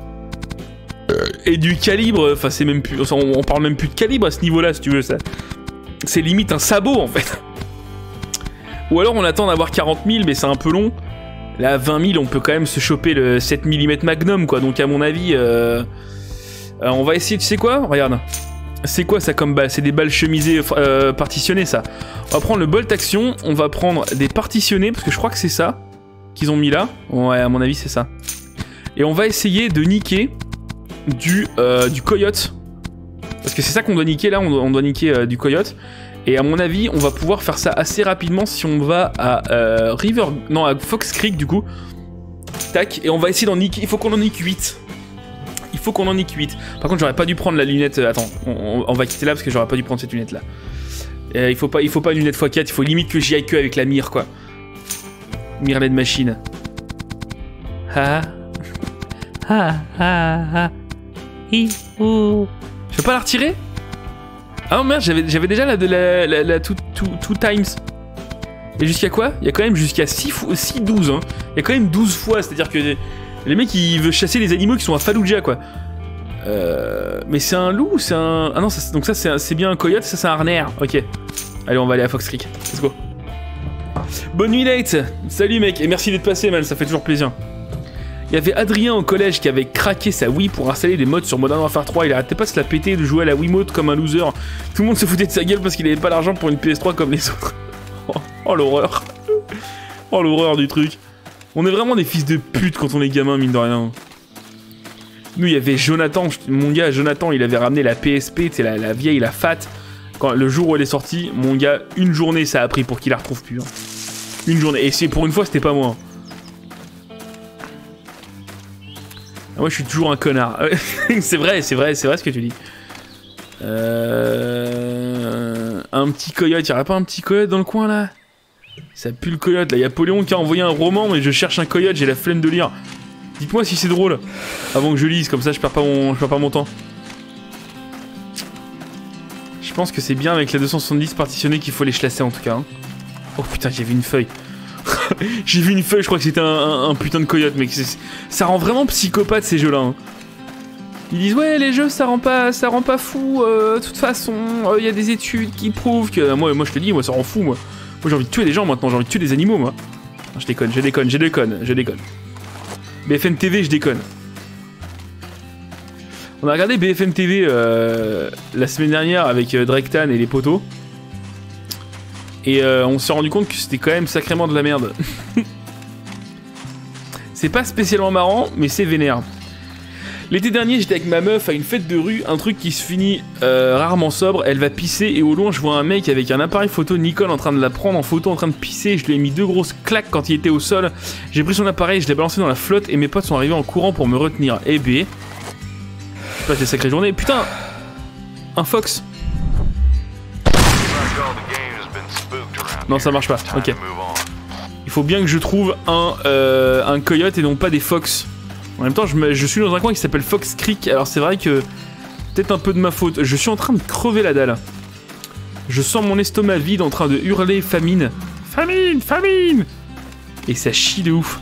Et du calibre, enfin c'est même plus... On, on parle même plus de calibre à ce niveau là si tu veux ça. C'est limite un sabot en fait. Ou alors on attend d'avoir quarante mille mais c'est un peu long. Là vingt mille on peut quand même se choper le sept millimètres Magnum quoi. Donc à mon avis... Euh... Alors on va essayer, tu sais quoi? Regarde. C'est quoi ça comme balle? C'est des balles chemisées euh, partitionnées ça. On va prendre le bolt action, on va prendre des partitionnés, parce que je crois que c'est ça qu'ils ont mis là. Ouais, à mon avis c'est ça. Et on va essayer de niquer du, euh, du coyote. Parce que c'est ça qu'on doit niquer là, on doit, on doit niquer euh, du coyote. Et à mon avis, on va pouvoir faire ça assez rapidement si on va à euh, River... Non, à Fox Creek du coup. Tac, et on va essayer d'en niquer, il faut qu'on en nique huit. Il faut qu'on en nique huit. Par contre, j'aurais pas dû prendre la lunette... Attends, on, on va quitter là parce que j'aurais pas dû prendre cette lunette là. Euh, il, faut pas, il faut pas une lunette fois quatre, il faut limite que j'y aille que avec la mire quoi. Mire L E D machine. Ha ha ha ha. Je peux pas la retirer? Ah non merde, j'avais déjà la, la, la, la two, two, two times. Et jusqu'à quoi? Il y a quand même jusqu'à six, douze. Hein. Il y a quand même douze fois, c'est à dire que... Les mecs ils veulent chasser les animaux qui sont à Fallujah quoi. Euh... Mais c'est un loup ou c'est un... Ah non, ça, donc ça c'est bien un coyote, ça c'est un harnaire. Ok. Allez on va aller à Fox Creek. Let's go. Bonne nuit Nate. Salut mec et merci d'être passé man, ça fait toujours plaisir. Il y avait Adrien au collège qui avait craqué sa Wii pour installer des mods sur Modern Warfare trois. Il arrêtait pas de se la péter, de jouer à la Wiimote comme un loser. Tout le monde se foutait de sa gueule parce qu'il avait pas l'argent pour une P S trois comme les autres. Oh, oh l'horreur. Oh l'horreur du truc. On est vraiment des fils de pute quand on est gamin, mine de rien. Nous, il y avait Jonathan, mon gars, Jonathan, il avait ramené la P S P, tu sais, la, la vieille, la fat. Quand, le jour où elle est sortie, mon gars, une journée ça a pris pour qu'il la retrouve plus. Hein. Une journée. Et c'est pour une fois, c'était pas moi. Ah, moi, je suis toujours un connard. C'est vrai, c'est vrai, c'est vrai ce que tu dis. Euh... Un petit coyote, y'aurait pas un petit coyote dans le coin, là? Ça pue le coyote, là. Il y a Poléon qui a envoyé un roman, mais je cherche un coyote, j'ai la flemme de lire. Dites-moi si c'est drôle, avant que je lise, comme ça je perds pas mon, je perds pas mon temps. Je pense que c'est bien avec les deux cent soixante-dix partitionnés qu'il faut les chlasser en tout cas. Hein. Oh putain, j'ai vu une feuille. J'ai vu une feuille, je crois que c'était un, un, un putain de coyote, mec. Ça rend vraiment psychopathe ces jeux-là. Hein. Ils disent ouais, les jeux ça rend pas, ça rend pas fou. Euh, de toute façon, il euh, y a des études qui prouvent que euh, moi, moi je te dis, moi ça rend fou, moi. Moi j'ai envie de tuer des gens maintenant, j'ai envie de tuer des animaux, moi. Non, je déconne, je déconne, je déconne, je déconne. B F M T V, je déconne. On a regardé B F M T V euh, la semaine dernière avec euh, Drake Tan et les potos. Et euh, on s'est rendu compte que c'était quand même sacrément de la merde. C'est pas spécialement marrant, mais c'est vénère. L'été dernier, j'étais avec ma meuf à une fête de rue, un truc qui se finit euh, rarement sobre. Elle va pisser et au loin, je vois un mec avec un appareil photo Nikon en train de la prendre en photo, en train de pisser. Je lui ai mis deux grosses claques quand il était au sol. J'ai pris son appareil, je l'ai balancé dans la flotte et mes potes sont arrivés en courant pour me retenir. Eh bé, je passe des sacrées journées. Putain, un fox. Non, ça marche pas. Ok. Il faut bien que je trouve un, euh, un coyote et non pas des fox. En même temps, je, me, je suis dans un coin qui s'appelle Fox Creek. Alors c'est vrai que peut-être un peu de ma faute. Je suis en train de crever la dalle. Je sens mon estomac vide en train de hurler famine. Famine, famine. Et ça chie de ouf.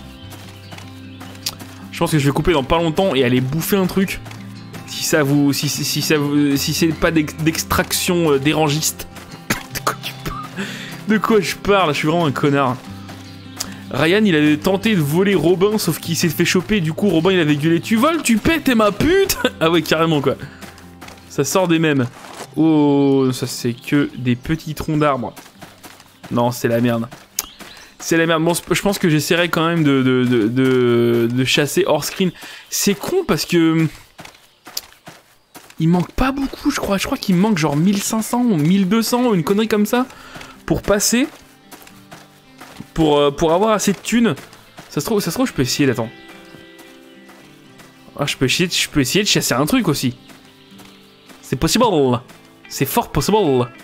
Je pense que je vais couper dans pas longtemps et aller bouffer un truc. Si ça vous, si, si, si ça vous, si c'est pas d'extraction euh, dérangiste. De quoi tu parles ? De quoi je parle ? Je suis vraiment un connard. Ryan, il avait tenté de voler Robin, sauf qu'il s'est fait choper. Du coup, Robin, il avait gueulé « Tu voles, tu pètes, t'es ma pute !» Ah ouais, carrément, quoi. Ça sort des mêmes. Oh, ça, c'est que des petits troncs d'arbres. Non, c'est la merde. C'est la merde. Bon, je pense que j'essaierai quand même de, de, de, de, de chasser hors screen. C'est con parce que... Il manque pas beaucoup, je crois. Je crois qu'il manque genre mille cinq cents ou mille deux cents ou une connerie comme ça pour passer. Pour, euh, pour avoir assez de thunes. Ça se trouve, ça se trouve je peux essayer d'attendre. Ah, je peux essayer, je peux essayer de chasser un truc aussi. C'est possible. C'est fort possible.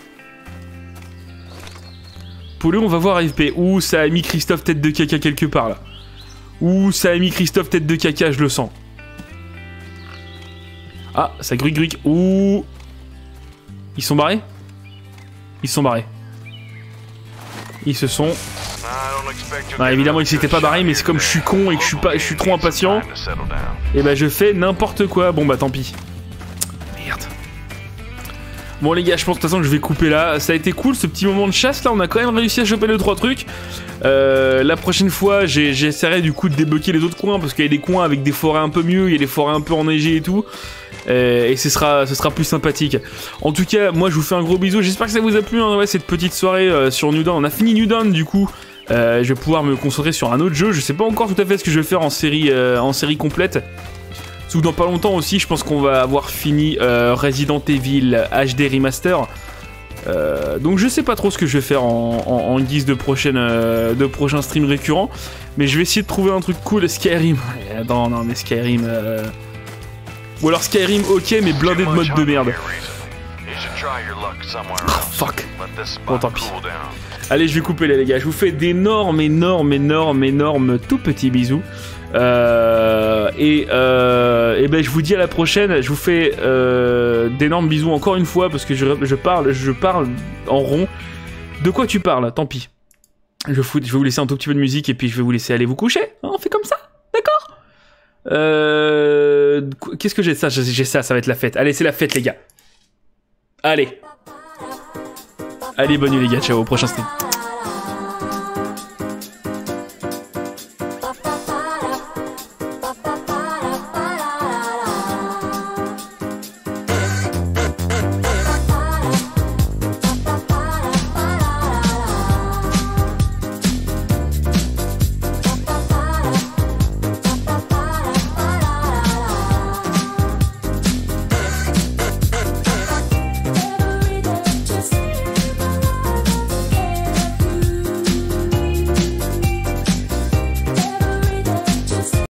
Pour lui, on va voir A F P. Ouh, ça a mis Christophe tête de caca quelque part là. Ouh, ça a mis Christophe tête de caca, je le sens. Ah, ça gruc gruc. Ouh. Ils sont barrés? Ils sont barrés. Ils se sont... Ah, évidemment, ils s'étaient pas barrés, mais c'est comme je suis con et que je suis pas, je suis trop impatient. Et bah, je fais n'importe quoi. Bon, bah, tant pis. Merde. Bon, les gars, je pense de toute façon que je vais couper là. Ça a été cool ce petit moment de chasse là. On a quand même réussi à choper les trois trucs. Euh, la prochaine fois, j'essaierai du coup de débloquer les autres coins parce qu'il y a des coins avec des forêts un peu mieux. Il y a des forêts un peu enneigées et tout. Euh, et ce sera, ce sera plus sympathique. En tout cas, moi je vous fais un gros bisou. J'espère que ça vous a plu, hein, ouais, cette petite soirée euh, sur New Dawn. On a fini New Dawn du coup. Euh, je vais pouvoir me concentrer sur un autre jeu. Je sais pas encore tout à fait ce que je vais faire en série, euh, en série complète. Sous dans pas longtemps aussi, je pense qu'on va avoir fini euh, Resident Evil H D Remaster. Euh, donc je sais pas trop ce que je vais faire en, en, en guise de, prochaine, euh, de prochain stream récurrent. Mais je vais essayer de trouver un truc cool. Skyrim. Non, non, mais Skyrim... Euh... Ou alors Skyrim, ok, mais blindé de mode de merde. Oh, fuck. Bon, tant pis. Allez, je vais couper là, les gars. Je vous fais d'énormes, énormes, énormes, énormes, tout petits bisous. Euh, et, euh, et ben, je vous dis à la prochaine. Je vous fais euh, d'énormes bisous encore une fois parce que je, je parle, je parle en rond. De quoi tu parles? Tant pis. Je, fous, je vais vous laisser un tout petit peu de musique et puis je vais vous laisser aller vous coucher. Hein, on fait comme ça, d'accord? Euh... Qu'est-ce que j'ai ça? J'ai ça, ça va être la fête. Allez, c'est la fête, les gars. Allez. Allez, bonne nuit, les gars. Ciao, au prochain stream.